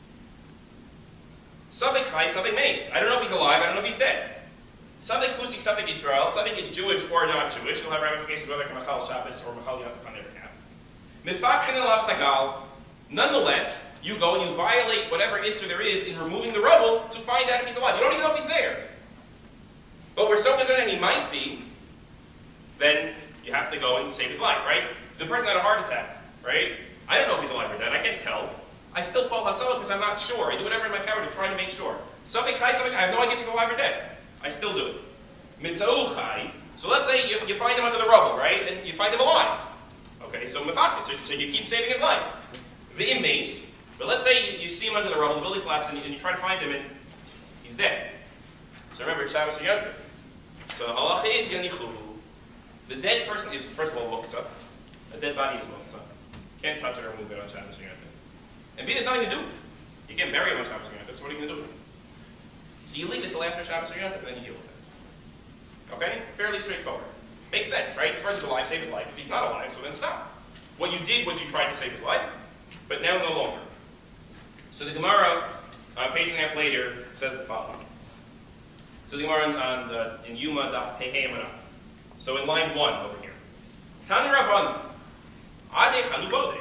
Safek Chai, Safek Meis. I don't know if he's alive. I don't know if he's dead. Safek Kusi, Safek Yisrael. Safek is Jewish or not Jewish. He'll have ramifications whether Machal Shabbos or Machal Yom Kippur on their behalf. Mifakhin Alav Tagal. Nonetheless, you go and you violate whatever issue there is in removing the rubble to find out if he's alive. You don't even know if he's there. But we're so concerned that he might be, then you have to go and save his life, right? The person had a heart attack, right? I don't know if he's alive or dead. I can't tell. I still call Hatzalah because I'm not sure. I do whatever in my power to try to make sure. Something chai, something I have no idea if he's alive or dead. I still do it. Mitzau chai. So let's say you find him under the rubble, right? And you find him alive. Okay, so mefakit. So you keep saving his life. V'im meis. But let's say you see him under the rubble, the building collapses, and you try to find him, and he's dead. So remember, it's Shabbos or Yom Tov. So the halacha is yanichu. The dead person is, first of all, muktzah. A dead body is muktzah. Can't touch it or move it on Shabbos or Yom Tov. And B, there's nothing to do. You can't bury him on Shabbos or Yom Tov, so what are you going to do with him? So you leave it till after Shabbos or Yom Tov, and then you deal with it. Okay? Fairly straightforward. Makes sense, right? If the person's alive, save his life. If he's not alive, so then stop. What you did was you tried to save his life, but now no longer. So the Gemara, a page and a half later, says the following. So the Gemara in Yuma Daf Pei Amud Aleph. So in line 1 over here. Tan Rabban, Ade Chanu Bodek.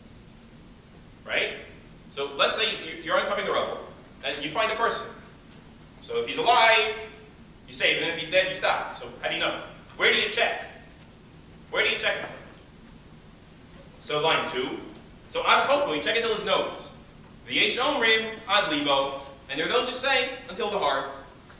Right? So let's say you're uncovering the rubble, and you find a person. So if he's alive, you save him. If he's dead, you stop. So how do you know? Where do you check? Where do you check it? So line 2. So Ad Chopo, you check it till his nose. V'yesh Omrim Ad Libo. And there are those who say, until the heart.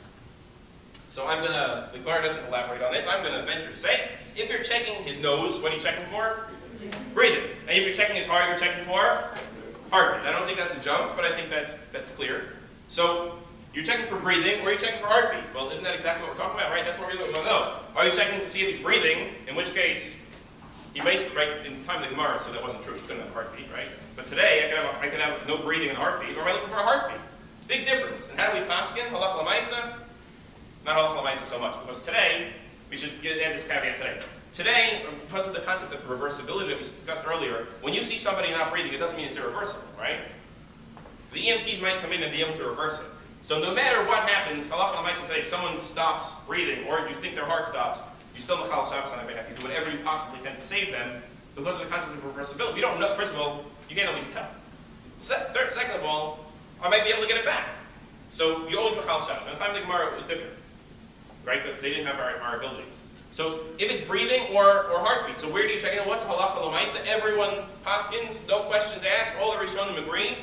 So the Gemara doesn't elaborate on this. I'm going to venture to say, if you're checking his nose, what are you checking for? Breathing. And if you're checking his heart, you're checking for heartbeat. I don't think that's a jump, but I think that's clear. So you're checking for breathing, or are you checking for heartbeat? Well, isn't that exactly what we're talking about, right? That's what we want to know. Are you checking to see if he's breathing? In which case, he may, right, in the time of the Gemara, so that wasn't true. He couldn't have a heartbeat, right? But today, I could have no breathing and heartbeat, or am I looking for a heartbeat? Big difference. And how do we paskin? Halakhah l'maisa? Not Halakhah l'maisa so much, because today, we should add this caveat today. Today, because of the concept of reversibility that we discussed earlier, when you see somebody not breathing, it doesn't mean it's irreversible, right? The EMTs might come in and be able to reverse it. So no matter what happens, Halakhah l'maisa today, if someone stops breathing, or you think their heart stops, you still machal Shabbos on their behalf. You do whatever you possibly can to save them, because of the concept of reversibility. We don't know, first of all, you can't always tell. Second of all, I might be able to get it back. So you always machal Shabbos. At the time of the Gemara, it was different, right? Because they didn't have our abilities. So if it's breathing or heartbeat, so where do you check in? What's halacha l'maisa? Everyone paskins, no questions asked, all the Rishonim agree.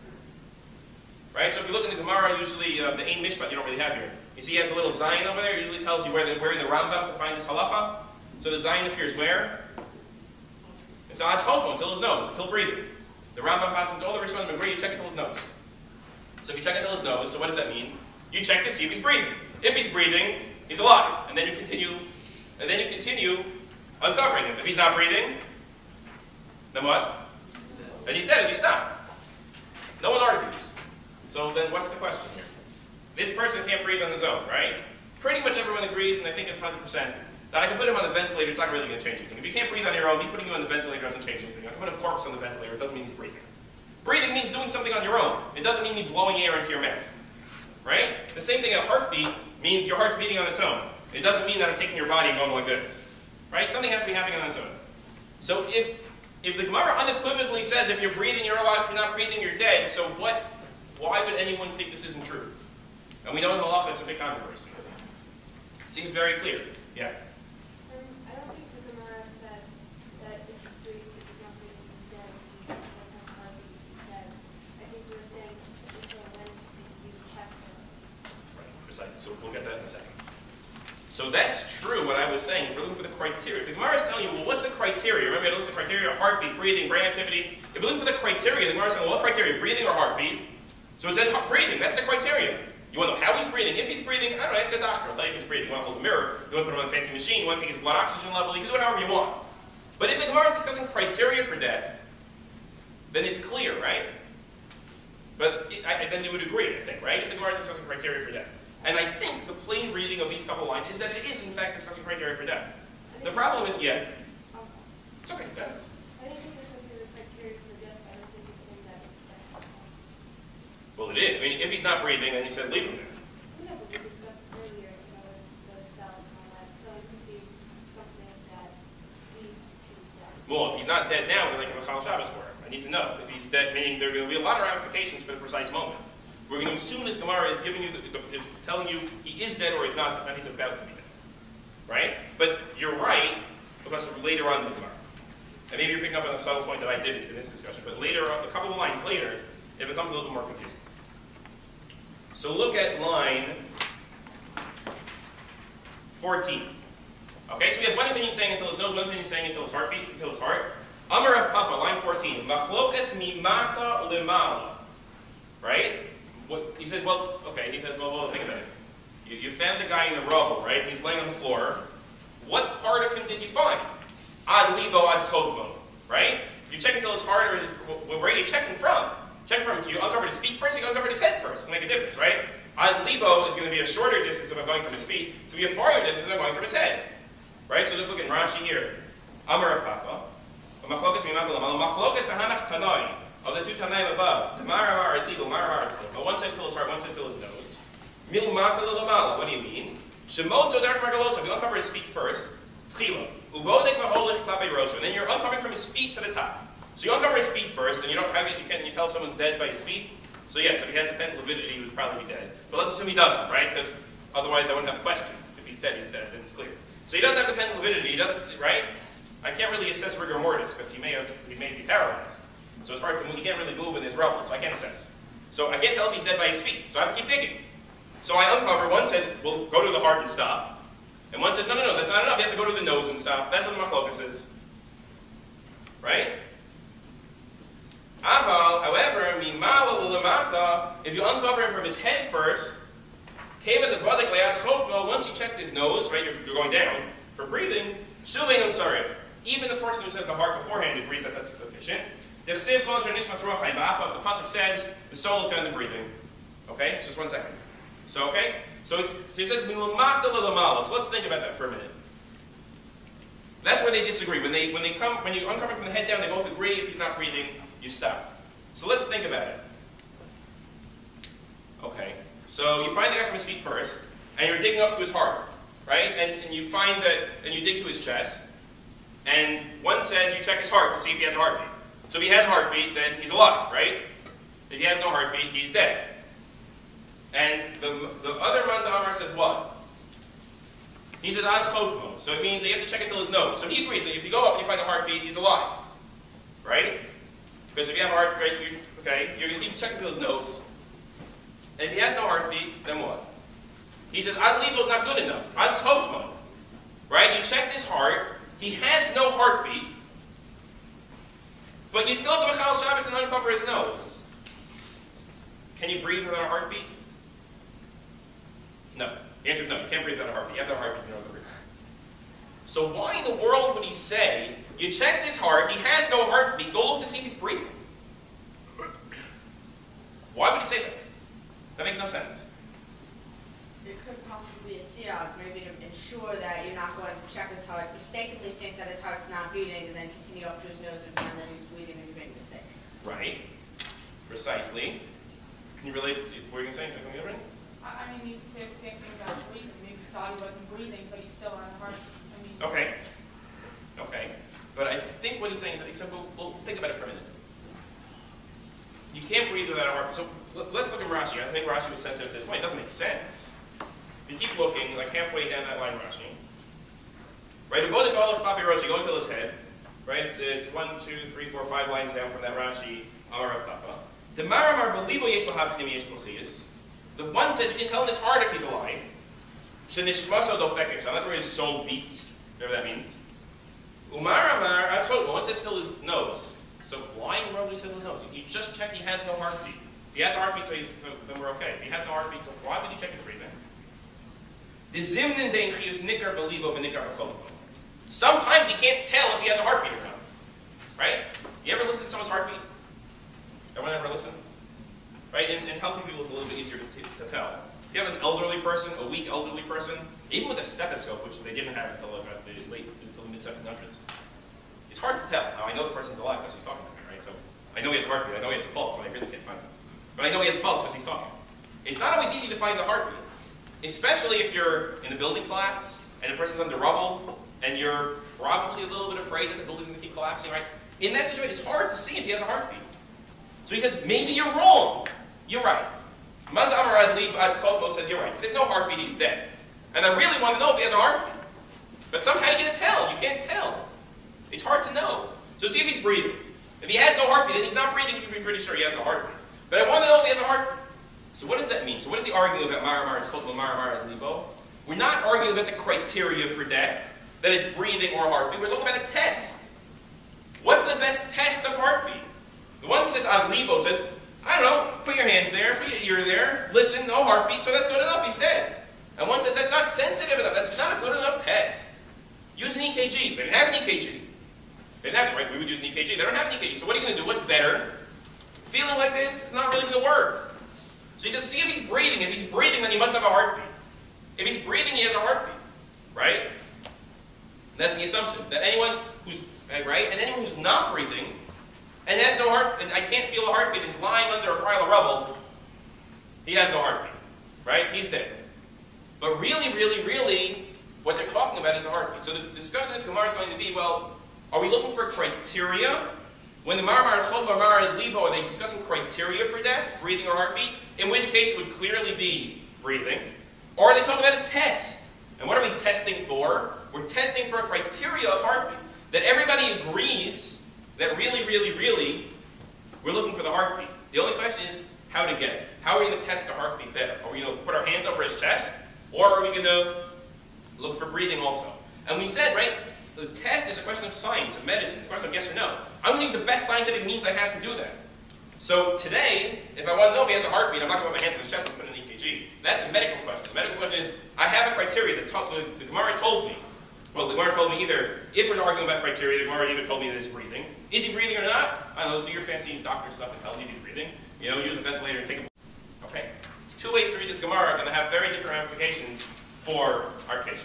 Right? So if you look in the Gemara, usually the Ein Mishpat you don't really have here. You see he has the little Zion over there, it usually tells you where in the Rambam to find this halacha. So the Zion appears where? It's Ad Chopo, until his nose, until breathing. The Rambam paskins, all the Rishonim agree, you check it until his nose. So if you check it until his nose, so what does that mean? You check to see if he's breathing. If he's breathing, he's alive. And then you continue uncovering him. If he's not breathing, then what? Then he's dead if you stop. No one argues. So then what's the question here? This person can't breathe on his own, right? Pretty much everyone agrees, and I think it's 100%, that I can put him on the ventilator, it's not really going to change anything. If you can't breathe on your own, me putting you on the ventilator doesn't change anything. I can put a corpse on the ventilator, it doesn't mean he's breathing. Breathing means doing something on your own. It doesn't mean me blowing air into your mouth. Right? The same thing, a heartbeat means your heart's beating on its own. It doesn't mean that I'm taking your body and going like this. Right? Something has to be happening on its own. So if the Gemara unequivocally says if you're breathing, you're alive, if you're not breathing, you're dead, so why would anyone think this isn't true? And we know in Halakhah it's a big controversy. Seems very clear. Yeah? I don't think the Gemara said that if he's breathing, if he's not breathing, he's dead. If he doesn't have heartbeat, he's dead. I think we were saying, so when you check him. Right, precisely. So we'll get that in a second. So that's true, what I was saying. If we're looking for the criteria, if the Gemara is telling you, well, what's the criteria? Remember, it looks at the criteria, heartbeat, breathing, brain activity. If we're looking for the criteria, the Gemara is saying, well, what criteria? Breathing or heartbeat? So it said breathing. That's the criteria. You want to know how he's breathing. If he's breathing, I don't know, ask a doctor. I'll tell you if he's breathing. You want to hold a mirror. You want to put him on a fancy machine. You want to take his blood oxygen level. You can do it however you want. But if the Gemara is discussing criteria for death, then it's clear, right? But then you would agree, I think, right? If the Gemara is discussing criteria for death. And I think the plain reading of these couple lines is that it is, in fact, discussing criteria for death. The problem is, yeah. It's okay, go ahead. I think it's discussing the criteria for death. I don't think it's saying that it's death. Well, it is. I mean, if he's not breathing, then he says leave him there. No, but we discussed earlier, the cells and all that. So it could be something that leads to death. Well, if he's not dead now, then I can have a Chal Shabbos for him. I need to know. If he's dead, meaning there are going to be a lot of ramifications for the precise moment. We're going to assume this Gemara is giving you, is telling you he is dead or he's not, and he's about to be dead. Right? But you're right, because later on in the Gemara. And maybe you're picking up on a subtle point that I did in this discussion, but later on, a couple of lines later, it becomes a little bit more confusing. So look at line 14. Okay, so we have one opinion saying until his nose, one opinion saying until his heartbeat, until his heart. Amar of Papa, line 14. Machlokas mimata lemala. Right? He said, well, okay, he says, well, think about it. You found the guy in the rubble, right? He's laying on the floor. What part of him did you find? Ad libo, ad chokmo, right? You check until his heart or his, where are you checking from? Check from, you uncovered his feet first, you uncovered his head first to make a difference, right? Ad libo is going to be a shorter distance if I'm going from his feet. It's going to be a farther distance if I'm going from his head. Right? So just look at Rashi here. Amar of Papa. Machlokas mimata lemala. Machlokas tahanach tanoi. Of the two Tanaim above, Tamar ad libo, Mar ad one side till his heart, one side till his nose. Mil mata lemala. What do you mean? Shemot zodar margalosa. We uncover his feet first. Tchila. Ubodek maholich klape rosa. And then you're uncovering from his feet to the top. So you uncover his feet first, and you don't have it. Can you tell if someone's dead by his feet? So yes, if he has dependent lividity, he would probably be dead. But let's assume he doesn't, right? Because otherwise, I wouldn't have a question. If he's dead, then it's clear. So he doesn't have dependent lividity. He doesn't, right? I can't really assess rigor mortis because he may be paralyzed. So it's hard to move. He can't really move in his rubble, so I can't assess. So I can't tell if he's dead by his feet. So I have to keep digging. So I uncover. One says, well, go to the heart and stop. And one says, no, that's not enough. You have to go to the nose and stop. That's what the machlokas is. Right? Aval, however, mimala l'lamata, if you uncover him from his head first, came in the badik le'ad chokmo, once you check his nose, right, you're going down for breathing, shuvei utzarif. Even the person who says the heart beforehand agrees that that's sufficient. The pasuk says the soul is found in breathing. Okay, just 1 second. So okay, so he says milamata l'lamala. So let's think about that for a minute. That's where they disagree. When you uncover from the head down, they both agree. If he's not breathing, you stop. So let's think about it. Okay, so you find the guy from his feet first, and you're digging up to his heart, right? And you find that, and you dig to his chest, and one says you check his heart to see if he has a heartbeat. So if he has a heartbeat, then he's alive, right? If he has no heartbeat, he's dead. And the other man Amar says what? He says ad chotmo. So it means that you have to check it till his nose. So he agrees that if you go up and you find a heartbeat, he's alive, right? Because if you have a heartbeat, you're going to keep checking till his nose. And if he has no heartbeat, then what? He says ad libo is not good enough. Ad chotmo, right? You checked his heart. He has no heartbeat. But you still have to Mechal Shabbos and uncover his nose. Can you breathe without a heartbeat? No. The answer is no. You can't breathe without a heartbeat. You have to have a heartbeat in order to breathe. So why in the world would he say, you check his heart, he has no heartbeat, go look to see if he's breathing? Why would he say that? That makes no sense. There could possibly be a siyag, maybe to ensure that you're not going to check his heart, mistakenly think that his heart's not beating, and then continue up to his nose and find that he's bleeding and you make a mistake. Right. Precisely. Can you relate? Were you going to say something different? I mean, you could say the same thing about breathing. Maybe you thought he wasn't breathing, but he's still on the heart. I mean, Okay. Okay. But I think what he's saying is, except we'll think about it for a minute. You can't breathe without a heart. So let's look at Rashi. I think Rashi was sensitive to this point. It doesn't make sense. If you keep looking, like halfway down that line, Rashi. Right? You go until his head. Right? It's 1, 2, 3, 4, 5 lines down from that Rashi. The one says you can tell in his heart if he's alive. That's where his soul beats, whatever that means. One says till his nose. So why in the world do we say till his nose? You just check he has no heartbeat. If he has a heartbeat, so then we're okay. If he has no heartbeat, so why would you check his breathing? Sometimes you can't tell if he has a heartbeat or not. Right? You ever listen to someone's heartbeat? Everyone ever listen? Right? In healthy people, it's a little bit easier to tell. If you have an elderly person, a weak elderly person, even with a stethoscope, which they didn't have until the mid-1700s, it's hard to tell. Now, I know the person's alive because he's talking to me, right? So I know he has a heartbeat. I know he has a pulse, but I really can't find it. But I know he has a pulse because he's talking. It's not always easy to find the heartbeat, especially if you're in a building collapse and the person's under rubble and you're probably a little bit afraid that the building's going to keep collapsing, right? In that situation, it's hard to see if he has a heartbeat. So he says, maybe you're wrong. You're right. Manda Amar Ad Chokmo says, you're right. If there's no heartbeat, he's dead. And I really want to know if he has a heartbeat. But somehow you get to tell. You can't tell. It's hard to know. So see if he's breathing. If he has no heartbeat, then he's not breathing, you can be pretty sure he has no heartbeat. But I want to know if he has a heartbeat. So what does that mean? So what is he arguing about Mar and Chokmo, Mar and Libo? We're not arguing about the criteria for death, that it's breathing or heartbeat. We're looking at a test. What's the best test of heartbeat? The one that says Ad Libo says, I don't know, put your hands there, put your ear there, listen, no heartbeat, so that's good enough, he's dead. And one says, that's not sensitive enough, that's not a good enough test. Use an EKG. They didn't have an EKG. They didn't have it, right? We would use an EKG. They don't have an EKG. So what are you going to do? What's better? Feeling like this is not really going to work. So he says, see if he's breathing. If he's breathing, then he must have a heartbeat. If he's breathing, he has a heartbeat. Right? That's the assumption. That anyone who's, right? And anyone who's not breathing, and has no heart, and I can't feel a heartbeat, is lying under a pile of rubble, he has no heartbeat. Right? He's dead. But really, really, really, what they're talking about is a heartbeat. So the discussion of this Gemara is going to be, well, are we looking for criteria? When the Mar Chol Mar Libo, are they discussing criteria for death, breathing or heartbeat? In which case it would clearly be breathing. Or are they talking about a test? And what are we testing for? We're testing for a criteria of heartbeat. That everybody agrees that really, really, really, we're looking for the heartbeat. The only question is how to get it. How are we going to test the heartbeat better? Are we going to put our hands over his chest? Or are we going to look for breathing also? And we said, right, the test is a question of science, of medicine. It's a question of yes or no. I'm going to use the best scientific means I have to do that. So today, if I want to know if he has a heartbeat, I'm not going to put my hands on his chest and put an EKG. That's a medical question. The medical question is, I have a criteria that the Gemara told me. Well, the Gemara told me either, if we're arguing about criteria, the Gemara either told me that it's breathing. Is he breathing or not? I don't know, do your fancy doctor stuff and tell me if he's breathing. You know, use a ventilator and take a... Okay? Two ways to read this Gemara are going to have very different ramifications for our patient.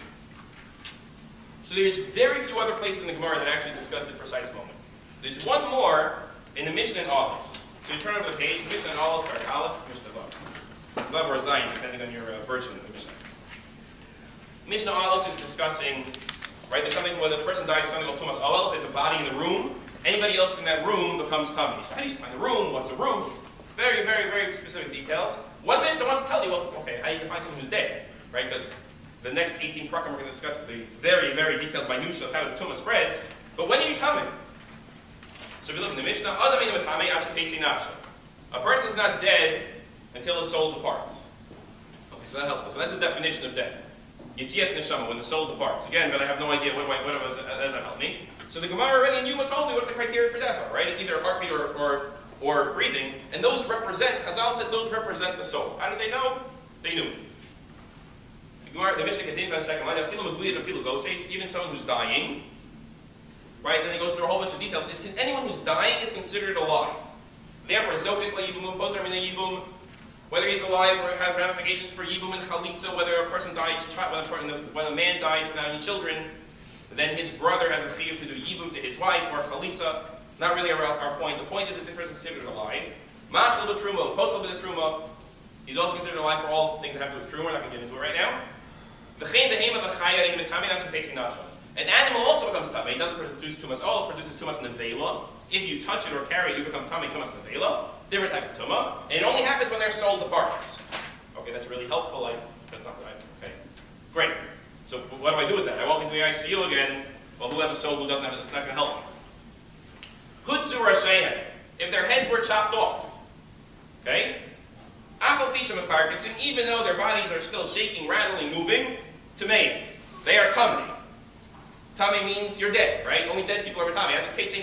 So there's very few other places in the Gemara that actually discuss the precise moment. There's one more in the Mishnah and Aleph. So you turn over the page, the Mishnah and Aleph start Aleph, Mishnah Vav. Vav or Zayin, depending on your version of the Mishnah. Mishnah Aleph is discussing, right, there's something, when the person dies, there's something called Tumas Oel. There's a body in the room. Anybody else in that room becomes Tummy. So how do you define the room? What's a roof? Very, very, very specific details. One Mishnah wants to tell you, well, okay, how do you define someone who's dead? Right, because the next 18 prakim we're going to discuss the very, very detailed minutiae of how the tumah spreads. But when are you tummy? So if you look in the Mishnah, a person's not dead until his soul departs. Okay, so that helps us. So that's the definition of death. Yitzias neshama, when the soul departs. Again, but I have no idea what does that help me. So the Gemara already in Yuma told me what the criteria for death are, right? It's either a heartbeat or breathing, and those represent, Chazal said those represent the soul. How do they know? They knew. The Mishnah continues on the second line, even someone who's dying, right? Then it goes through a whole bunch of details. Anyone who's dying is considered alive. Therefore, whether he's alive or have ramifications for yibum and chalitza, whether a person dies, when a man dies without any children, then his brother has a chiyuv to do yibum to his wife or chalitza. Not really our point. The point is that this person is considered alive. Machil b'truma, posel b'truma. He's also considered alive for all things that have to do with truma. We're not going to get into it right now. V'chein behema v'chaya in mekami not to take nafsha. An animal also becomes tamei. It doesn't produce tumas. All it produces tumas nevela. If you touch it or carry it, you become tamei tumas nevela. Different type of tumah. And it only happens when they're sold to parts. Okay, that's really helpful. That's not right. Okay, great. So what do I do with that? I walk into the ICU again. Well, who has a soul? Who doesn't have it? It's not going to help me. Hutzu rashehem. If their heads were chopped off, okay. Afal pisha mefarkasim. Even though their bodies are still shaking, rattling, moving, tamei. They are tamei. Tamei means you're dead, right? Only dead people are tamei.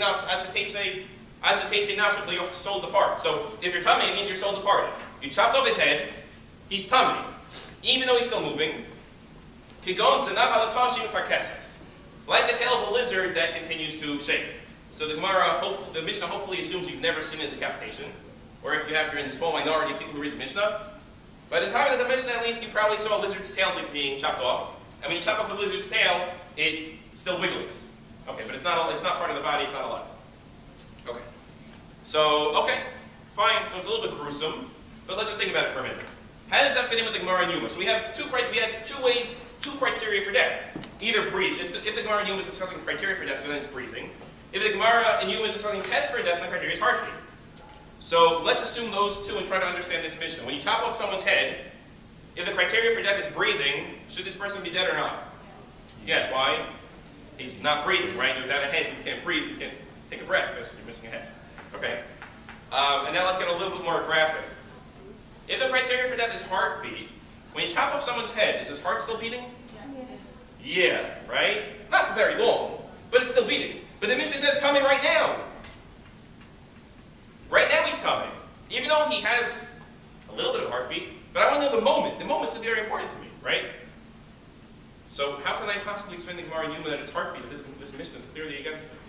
You're sold apart. So if you're tamei, it means you're sold apart. You chopped off his head, he's tamei, even though he's still moving. Kigon senav halakashim farkeses, like the tail of a lizard that continues to shake. So the Gemara, the Mishnah hopefully assumes you've never seen a decapitation, or if you have, you're in the small minority of people who read the Mishnah. By the time of the Mishnah, at least, you probably saw a lizard's tail being chopped off. And when you chop off a lizard's tail, it still wiggles. Okay, but it's not part of the body, it's not alive. Okay. So, okay, fine. So it's a little bit gruesome, but let's just think about it for a minute. How does that fit in with the Gemara and Yuma? So we had two criteria for death. Either breathe. If the Gemara and Yuma is discussing criteria for death, so then it's breathing. If the Gemara and Yuma is discussing tests for death, then the criteria is heartbeat. So let's assume those two and try to understand this Mishnah. When you chop off someone's head, if the criteria for death is breathing, should this person be dead or not? Yes. Why? He's not breathing, right? Without a head, you can't breathe. You can't take a breath because you're missing a head. Okay. And now let's get a little bit more graphic. If the criteria for death is heartbeat, when you chop off someone's head, is his heart still beating? Yeah, right? Not very long, but it's still beating. But the Mishnah says coming right now. Right now he's coming. Even though he has a little bit of heartbeat, but I want to know the moment. The moment's very important to me, right? So how can I possibly explain the Gemara and Yuma that it's heartbeat if this Mishnah is clearly against it?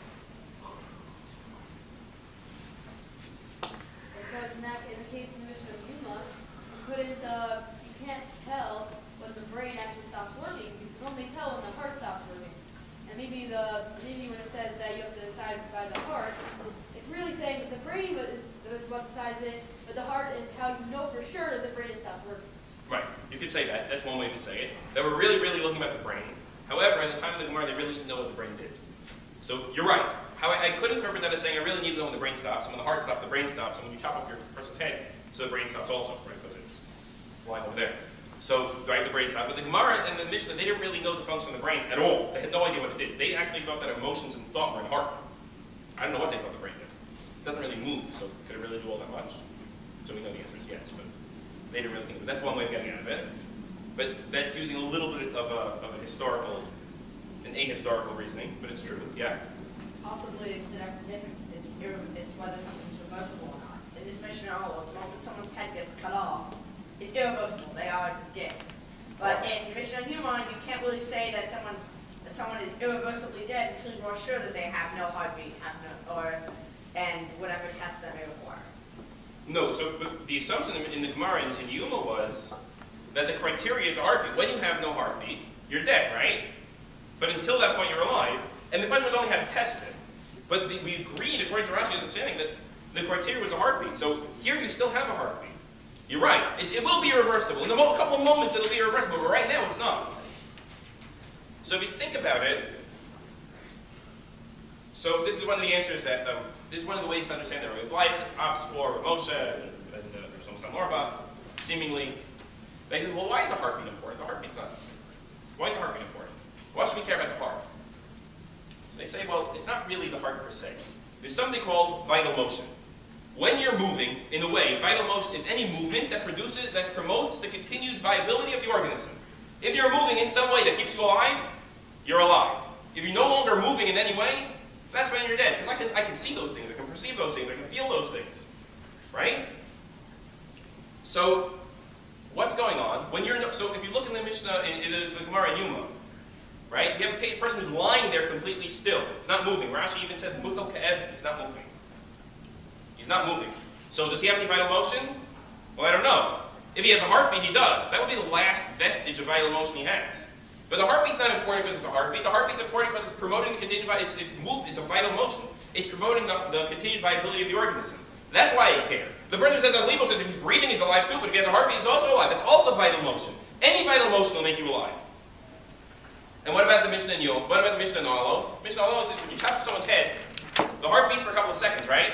Because in the case of the Mishnah of Yuma, you can't tell when the brain actually stops working. You can only tell when the heart stops working. And maybe when it says that you have to decide by the heart, it's really saying that the brain is what decides it, but the heart is how you know for sure that the brain has stopped working. Right. You could say that. That's one way to say it. That we're really, really looking at the brain. However, at the time of the Gemara, they really didn't know what the brain did. So you're right. How I could interpret that as saying I really need to know when the brain stops. And when the heart stops, the brain stops. And when you chop off your person's head, so the brain stops also, right? Because it's lying over there. So, right, the brain stops. But the Gemara and the Mishnah, they didn't really know the function of the brain at all. They had no idea what it did. They actually thought that emotions and thought were in the heart. I don't know what they thought the brain did. It doesn't really move, so could it really do all that much? So we know the answer is yes, but they didn't really think of it. That's one way of getting out of it. But that's using a little bit of an ahistorical reasoning, but it's true. Yeah? Possibly it's the difference. It's whether something's reversible or not. In this Mishnah, the moment someone's head gets cut off, it's irreversible. They are dead. But in Mishnah Human, you can't really say that someone is irreversibly dead until you are sure that they have no heartbeat, and whatever test that may require. No, but the assumption in the Gemara in Yuma was that the criteria is heartbeat. When you have no heartbeat, you're dead, right? But until that point, you're alive. And the question was only how to test it. But we agreed, according to Rashi's understanding, that the criteria was a heartbeat. So here you still have a heartbeat. You're right. It will be irreversible. In a couple of moments, it'll be irreversible. But right now, it's not. So if you think about it, so this is one of the answers that, this is one of the ways to understand that Rabbi life, Ops for Moshe, and there's some Marba, seemingly. They said, well, why is the heartbeat important? The heartbeat's not. Why is the heartbeat important? Why should we care about the heart? So they say, well, it's not really the heart per se. There's something called vital motion. When you're moving, in a way, vital motion is any movement that promotes the continued viability of the organism. If you're moving in some way that keeps you alive, you're alive. If you're no longer moving in any way, that's when you're dead. Because I can see those things, I can perceive those things, I can feel those things. Right? So, what's going on? So if you look in the Mishnah, in the Gemara in Yuma, right? You have a person who's lying there completely still. He's not moving. Rashi even says, Mukal Ka'ev, he's not moving. He's not moving. So does he have any vital motion? Well, I don't know. If he has a heartbeat, he does. That would be the last vestige of vital motion he has. But the heartbeat's not important because it's a heartbeat. The heartbeat's important because it's promoting the continued it's a vital motion. It's promoting the continued viability of the organism. That's why I care. The person who says Alibo says if he's breathing, he's alive too, but if he has a heartbeat, he's also alive. That's also vital motion. Any vital motion will make you alive. And what about the Mishnah in Yom? What about the Mishnah in Olos? Mishnah in Olos is when you chop someone's head, the heart beats for a couple of seconds, right?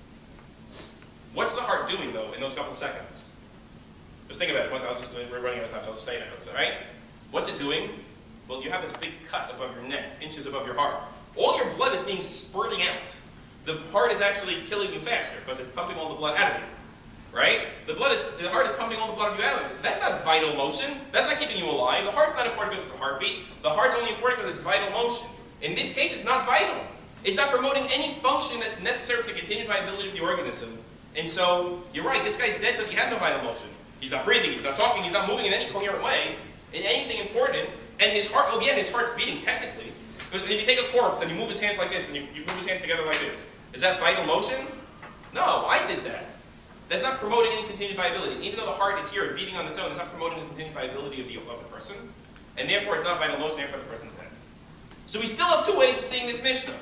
What's the heart doing, though, in those couple of seconds? Just think about it. We're running out of time, so I'll just say it. All right? What's it doing? Well, you have this big cut above your neck, inches above your heart. All your blood is being spurting out. The heart is actually killing you faster because it's pumping all the blood out of you. Right? The heart is pumping all the blood of you out of you. That's not vital motion. That's not keeping you alive. The heart's not important because it's a heartbeat. The heart's only important because it's vital motion. In this case, it's not vital. It's not promoting any function that's necessary for the continued viability of the organism. And so, you're right, this guy's dead because he has no vital motion. He's not breathing, he's not talking, he's not moving in any coherent way, in anything important. And his heart, again, his heart's beating technically. Because if you take a corpse and you move his hands like this, and you move his hands together like this, is that vital motion? No, I did that. That's not promoting any continued viability. Even though the heart is here beating on its own, it's not promoting the continued viability of the person. And therefore, it's not vital motion, therefore the person's dead. So we still have two ways of seeing this Mishnah.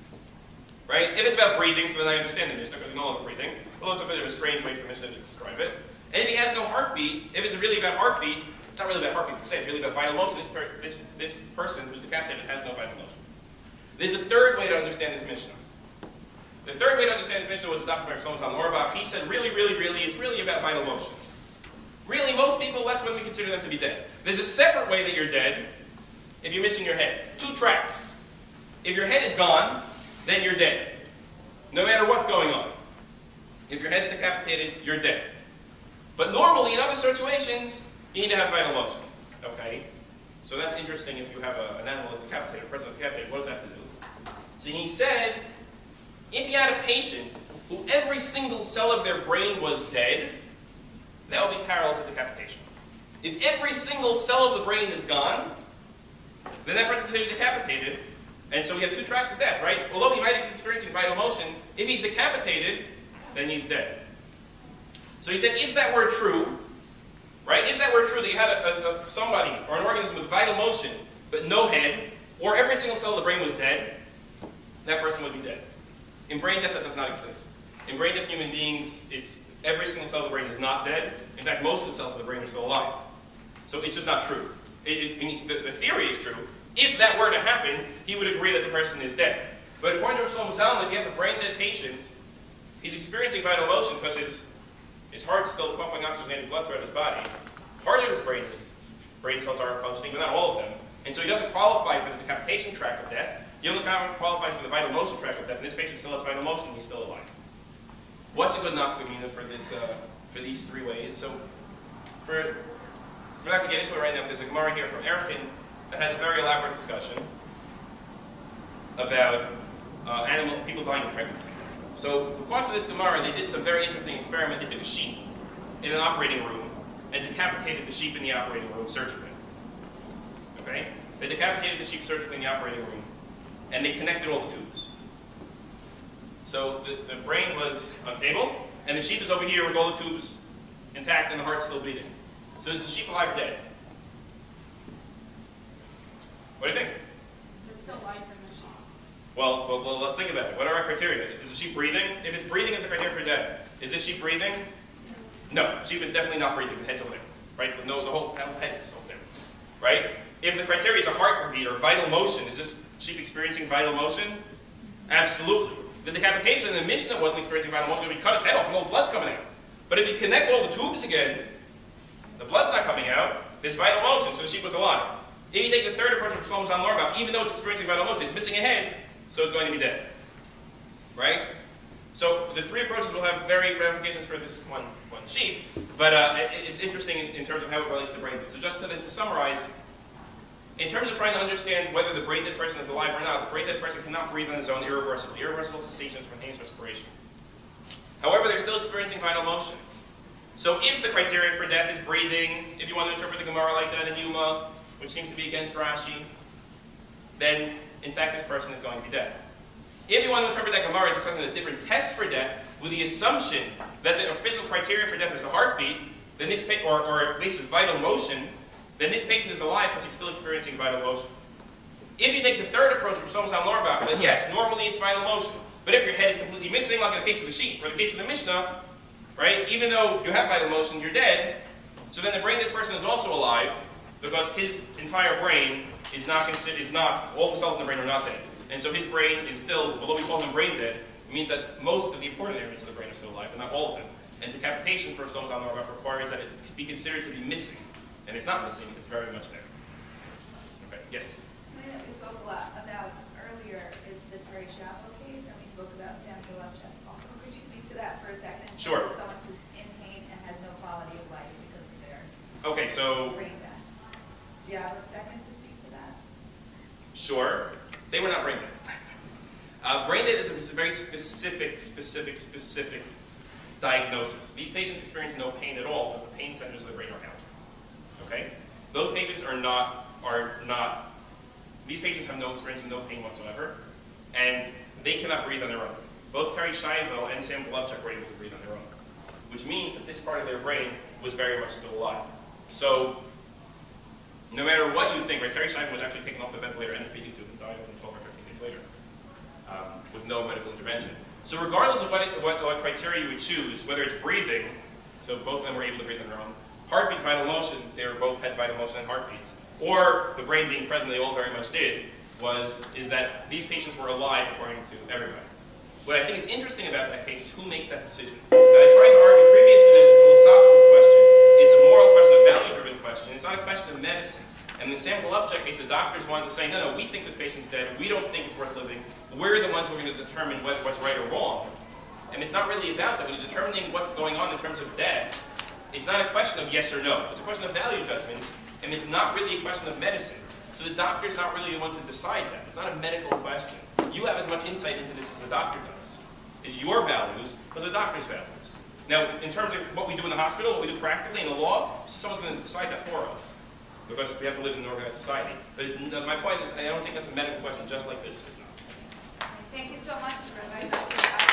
Right? If it's about breathing, so then I understand the Mishnah, because we know about breathing. Although it's a bit of a strange way for Mishnah to describe it. And if he has no heartbeat, if it's really about heartbeat, it's not really about heartbeat per se, it's really about vital motion. This person who's decapitated has no vital motion. There's a third way to understand this Mishnah. The third way to understand this Mishnah was adopted by Rabbi. He said, really, it's really about vital motion. Really, most people, that's when we consider them to be dead. There's a separate way that you're dead if you're missing your head. Two tracks. If your head is gone, then you're dead. No matter what's going on. If your head's decapitated, you're dead. But normally, in other situations, you need to have vital motion. Okay? So that's interesting if you have an animal that's decapitated, a person that's decapitated, what does that have to do? So he said, if you had a patient who every single cell of their brain was dead, that would be parallel to decapitation. If every single cell of the brain is gone, then that person's going to be decapitated. And so we have two tracks of death, right? Although he might be experiencing vital motion, if he's decapitated, then he's dead. So he said, if that were true, right? If that were true, that you had somebody or an organism with vital motion, but no head, or every single cell of the brain was dead, that person would be dead. In brain death, that does not exist. In brain death human beings, every single cell of the brain is not dead. In fact, most of the cells of the brain are still alive. So it's just not true. The theory is true. If that were to happen, he would agree that the person is dead. But according to Shlomo Zalman, if you have a brain dead patient, he's experiencing vital motion because his heart's still pumping oxygenated blood throughout his body. Part of his brain cells aren't functioning, but not all of them. And so he doesn't qualify for the decapitation track of death. He only qualifies for the vital motion track of death, and this patient still has vital motion, and he's still alive. What's a good nafkamina for these three ways? So, we're not going to get into it right now, but there's a Gemara here from Erfin that has a very elaborate discussion about people dying in pregnancy. So, because of this Gemara, they did some very interesting experiment. They took a sheep in an operating room and decapitated the sheep in the operating room surgically. Okay? They decapitated the sheep surgically in the operating room, and they connected all the tubes. So the brain was on table, and the sheep is over here with all the tubes intact and the heart still beating. So is the sheep alive or dead? What do you think? There's still life in the sheep. Well, let's think about it. What are our criteria? Is the sheep breathing? If it's breathing is the criteria for death, is this sheep breathing? No, sheep is definitely not breathing. The head's over there, right? The whole head is over there, right? If the criteria is a heartbeat or vital motion, is this sheep experiencing vital motion? Absolutely. The decapitation in the Mishnah wasn't experiencing vital motion because we cut his head off and all the blood's coming out. But if you connect all the tubes again, the blood's not coming out, there's vital motion, so the sheep was alive. If you take the third approach of Shlomo Zalman, even though it's experiencing vital motion, it's missing a head, so it's going to be dead. Right? So the three approaches will have varying ramifications for this one sheep, but it's interesting in terms of how it relates to brain death. So just to summarize, in terms of trying to understand whether the brain dead person is alive or not, the brain dead person cannot breathe on his own irreversibly. Irreversible cessation is spontaneous respiration. However, they're still experiencing vital motion. So if the criteria for death is breathing, if you want to interpret the Gemara like that in Yuma, which seems to be against Rashi, then in fact this person is going to be dead. If you want to interpret that Gemara as something that different tests for death, with the assumption that the official criteria for death is the heartbeat, then this or at least is vital motion, then this patient is alive because he's still experiencing vital motion. If you take the third approach, which Shlomo Zalman about, then yes, normally it's vital motion. But if your head is completely missing, like in the case of the sheep, or the case of the Mishnah, right? Even though you have vital motion, you're dead. So then the brain dead person is also alive because his entire brain is not all the cells in the brain are not dead. And so his brain is still, although we call him brain dead, it means that most of the important areas of the brain are still alive, but not all of them. And decapitation, for those on the rough, requires that it be considered to be missing. And it's not missing, it's very much there. Okay, yes? Something that we spoke a lot about earlier is the Terry Chappell case, and we spoke about Samuel Upchuk also. Could you speak to that for a second? Sure. As someone who's in pain and has no quality of life because of their Okay, so... brain death. Do you have a second to speak to that? Sure. They were not brain dead. Brain dead is a very specific diagnosis. These patients experience no pain at all because the pain centers of the brain are out. Okay? Those patients these patients have no experience of no pain whatsoever, and they cannot breathe on their own. Both Terry Schiavo and Samuel Upchuk were able to breathe on their own, which means that this part of their brain was very much still alive. So, no matter what you think, right, Terry Schiavo was actually taken off the ventilator and feeding tube and died only 12 or 15 days later with no medical intervention. So regardless of what criteria you would choose, whether it's breathing, so both of them were able to breathe on their own, heartbeat, vital motion, they both had vital motion and heartbeats, or the brain being present, they all very much did, is that these patients were alive according to everybody. What I think is interesting about that case is who makes that decision. And I tried to argue previously that it's a philosophical question, it's a moral question, a value-driven question, it's not a question of medicine. And the Samuel Upchuk case, the doctors wanted to say, no, we think this patient's dead, we don't think it's worth living, we're the ones who are going to determine what's right or wrong. And it's not really about that. When you're determining what's going on in terms of death, it's not a question of yes or no. It's a question of value judgments, and it's not really a question of medicine. So the doctor's not really the one to decide that. It's not a medical question. You have as much insight into this as the doctor does. It's your values, but the doctor's values. Now, in terms of what we do in the hospital, what we do practically in the law, someone's going to decide that for us, because we have to live in an organized society. But my point is, I don't think that's a medical question, just like this is not. Thank you so much, Rabbi.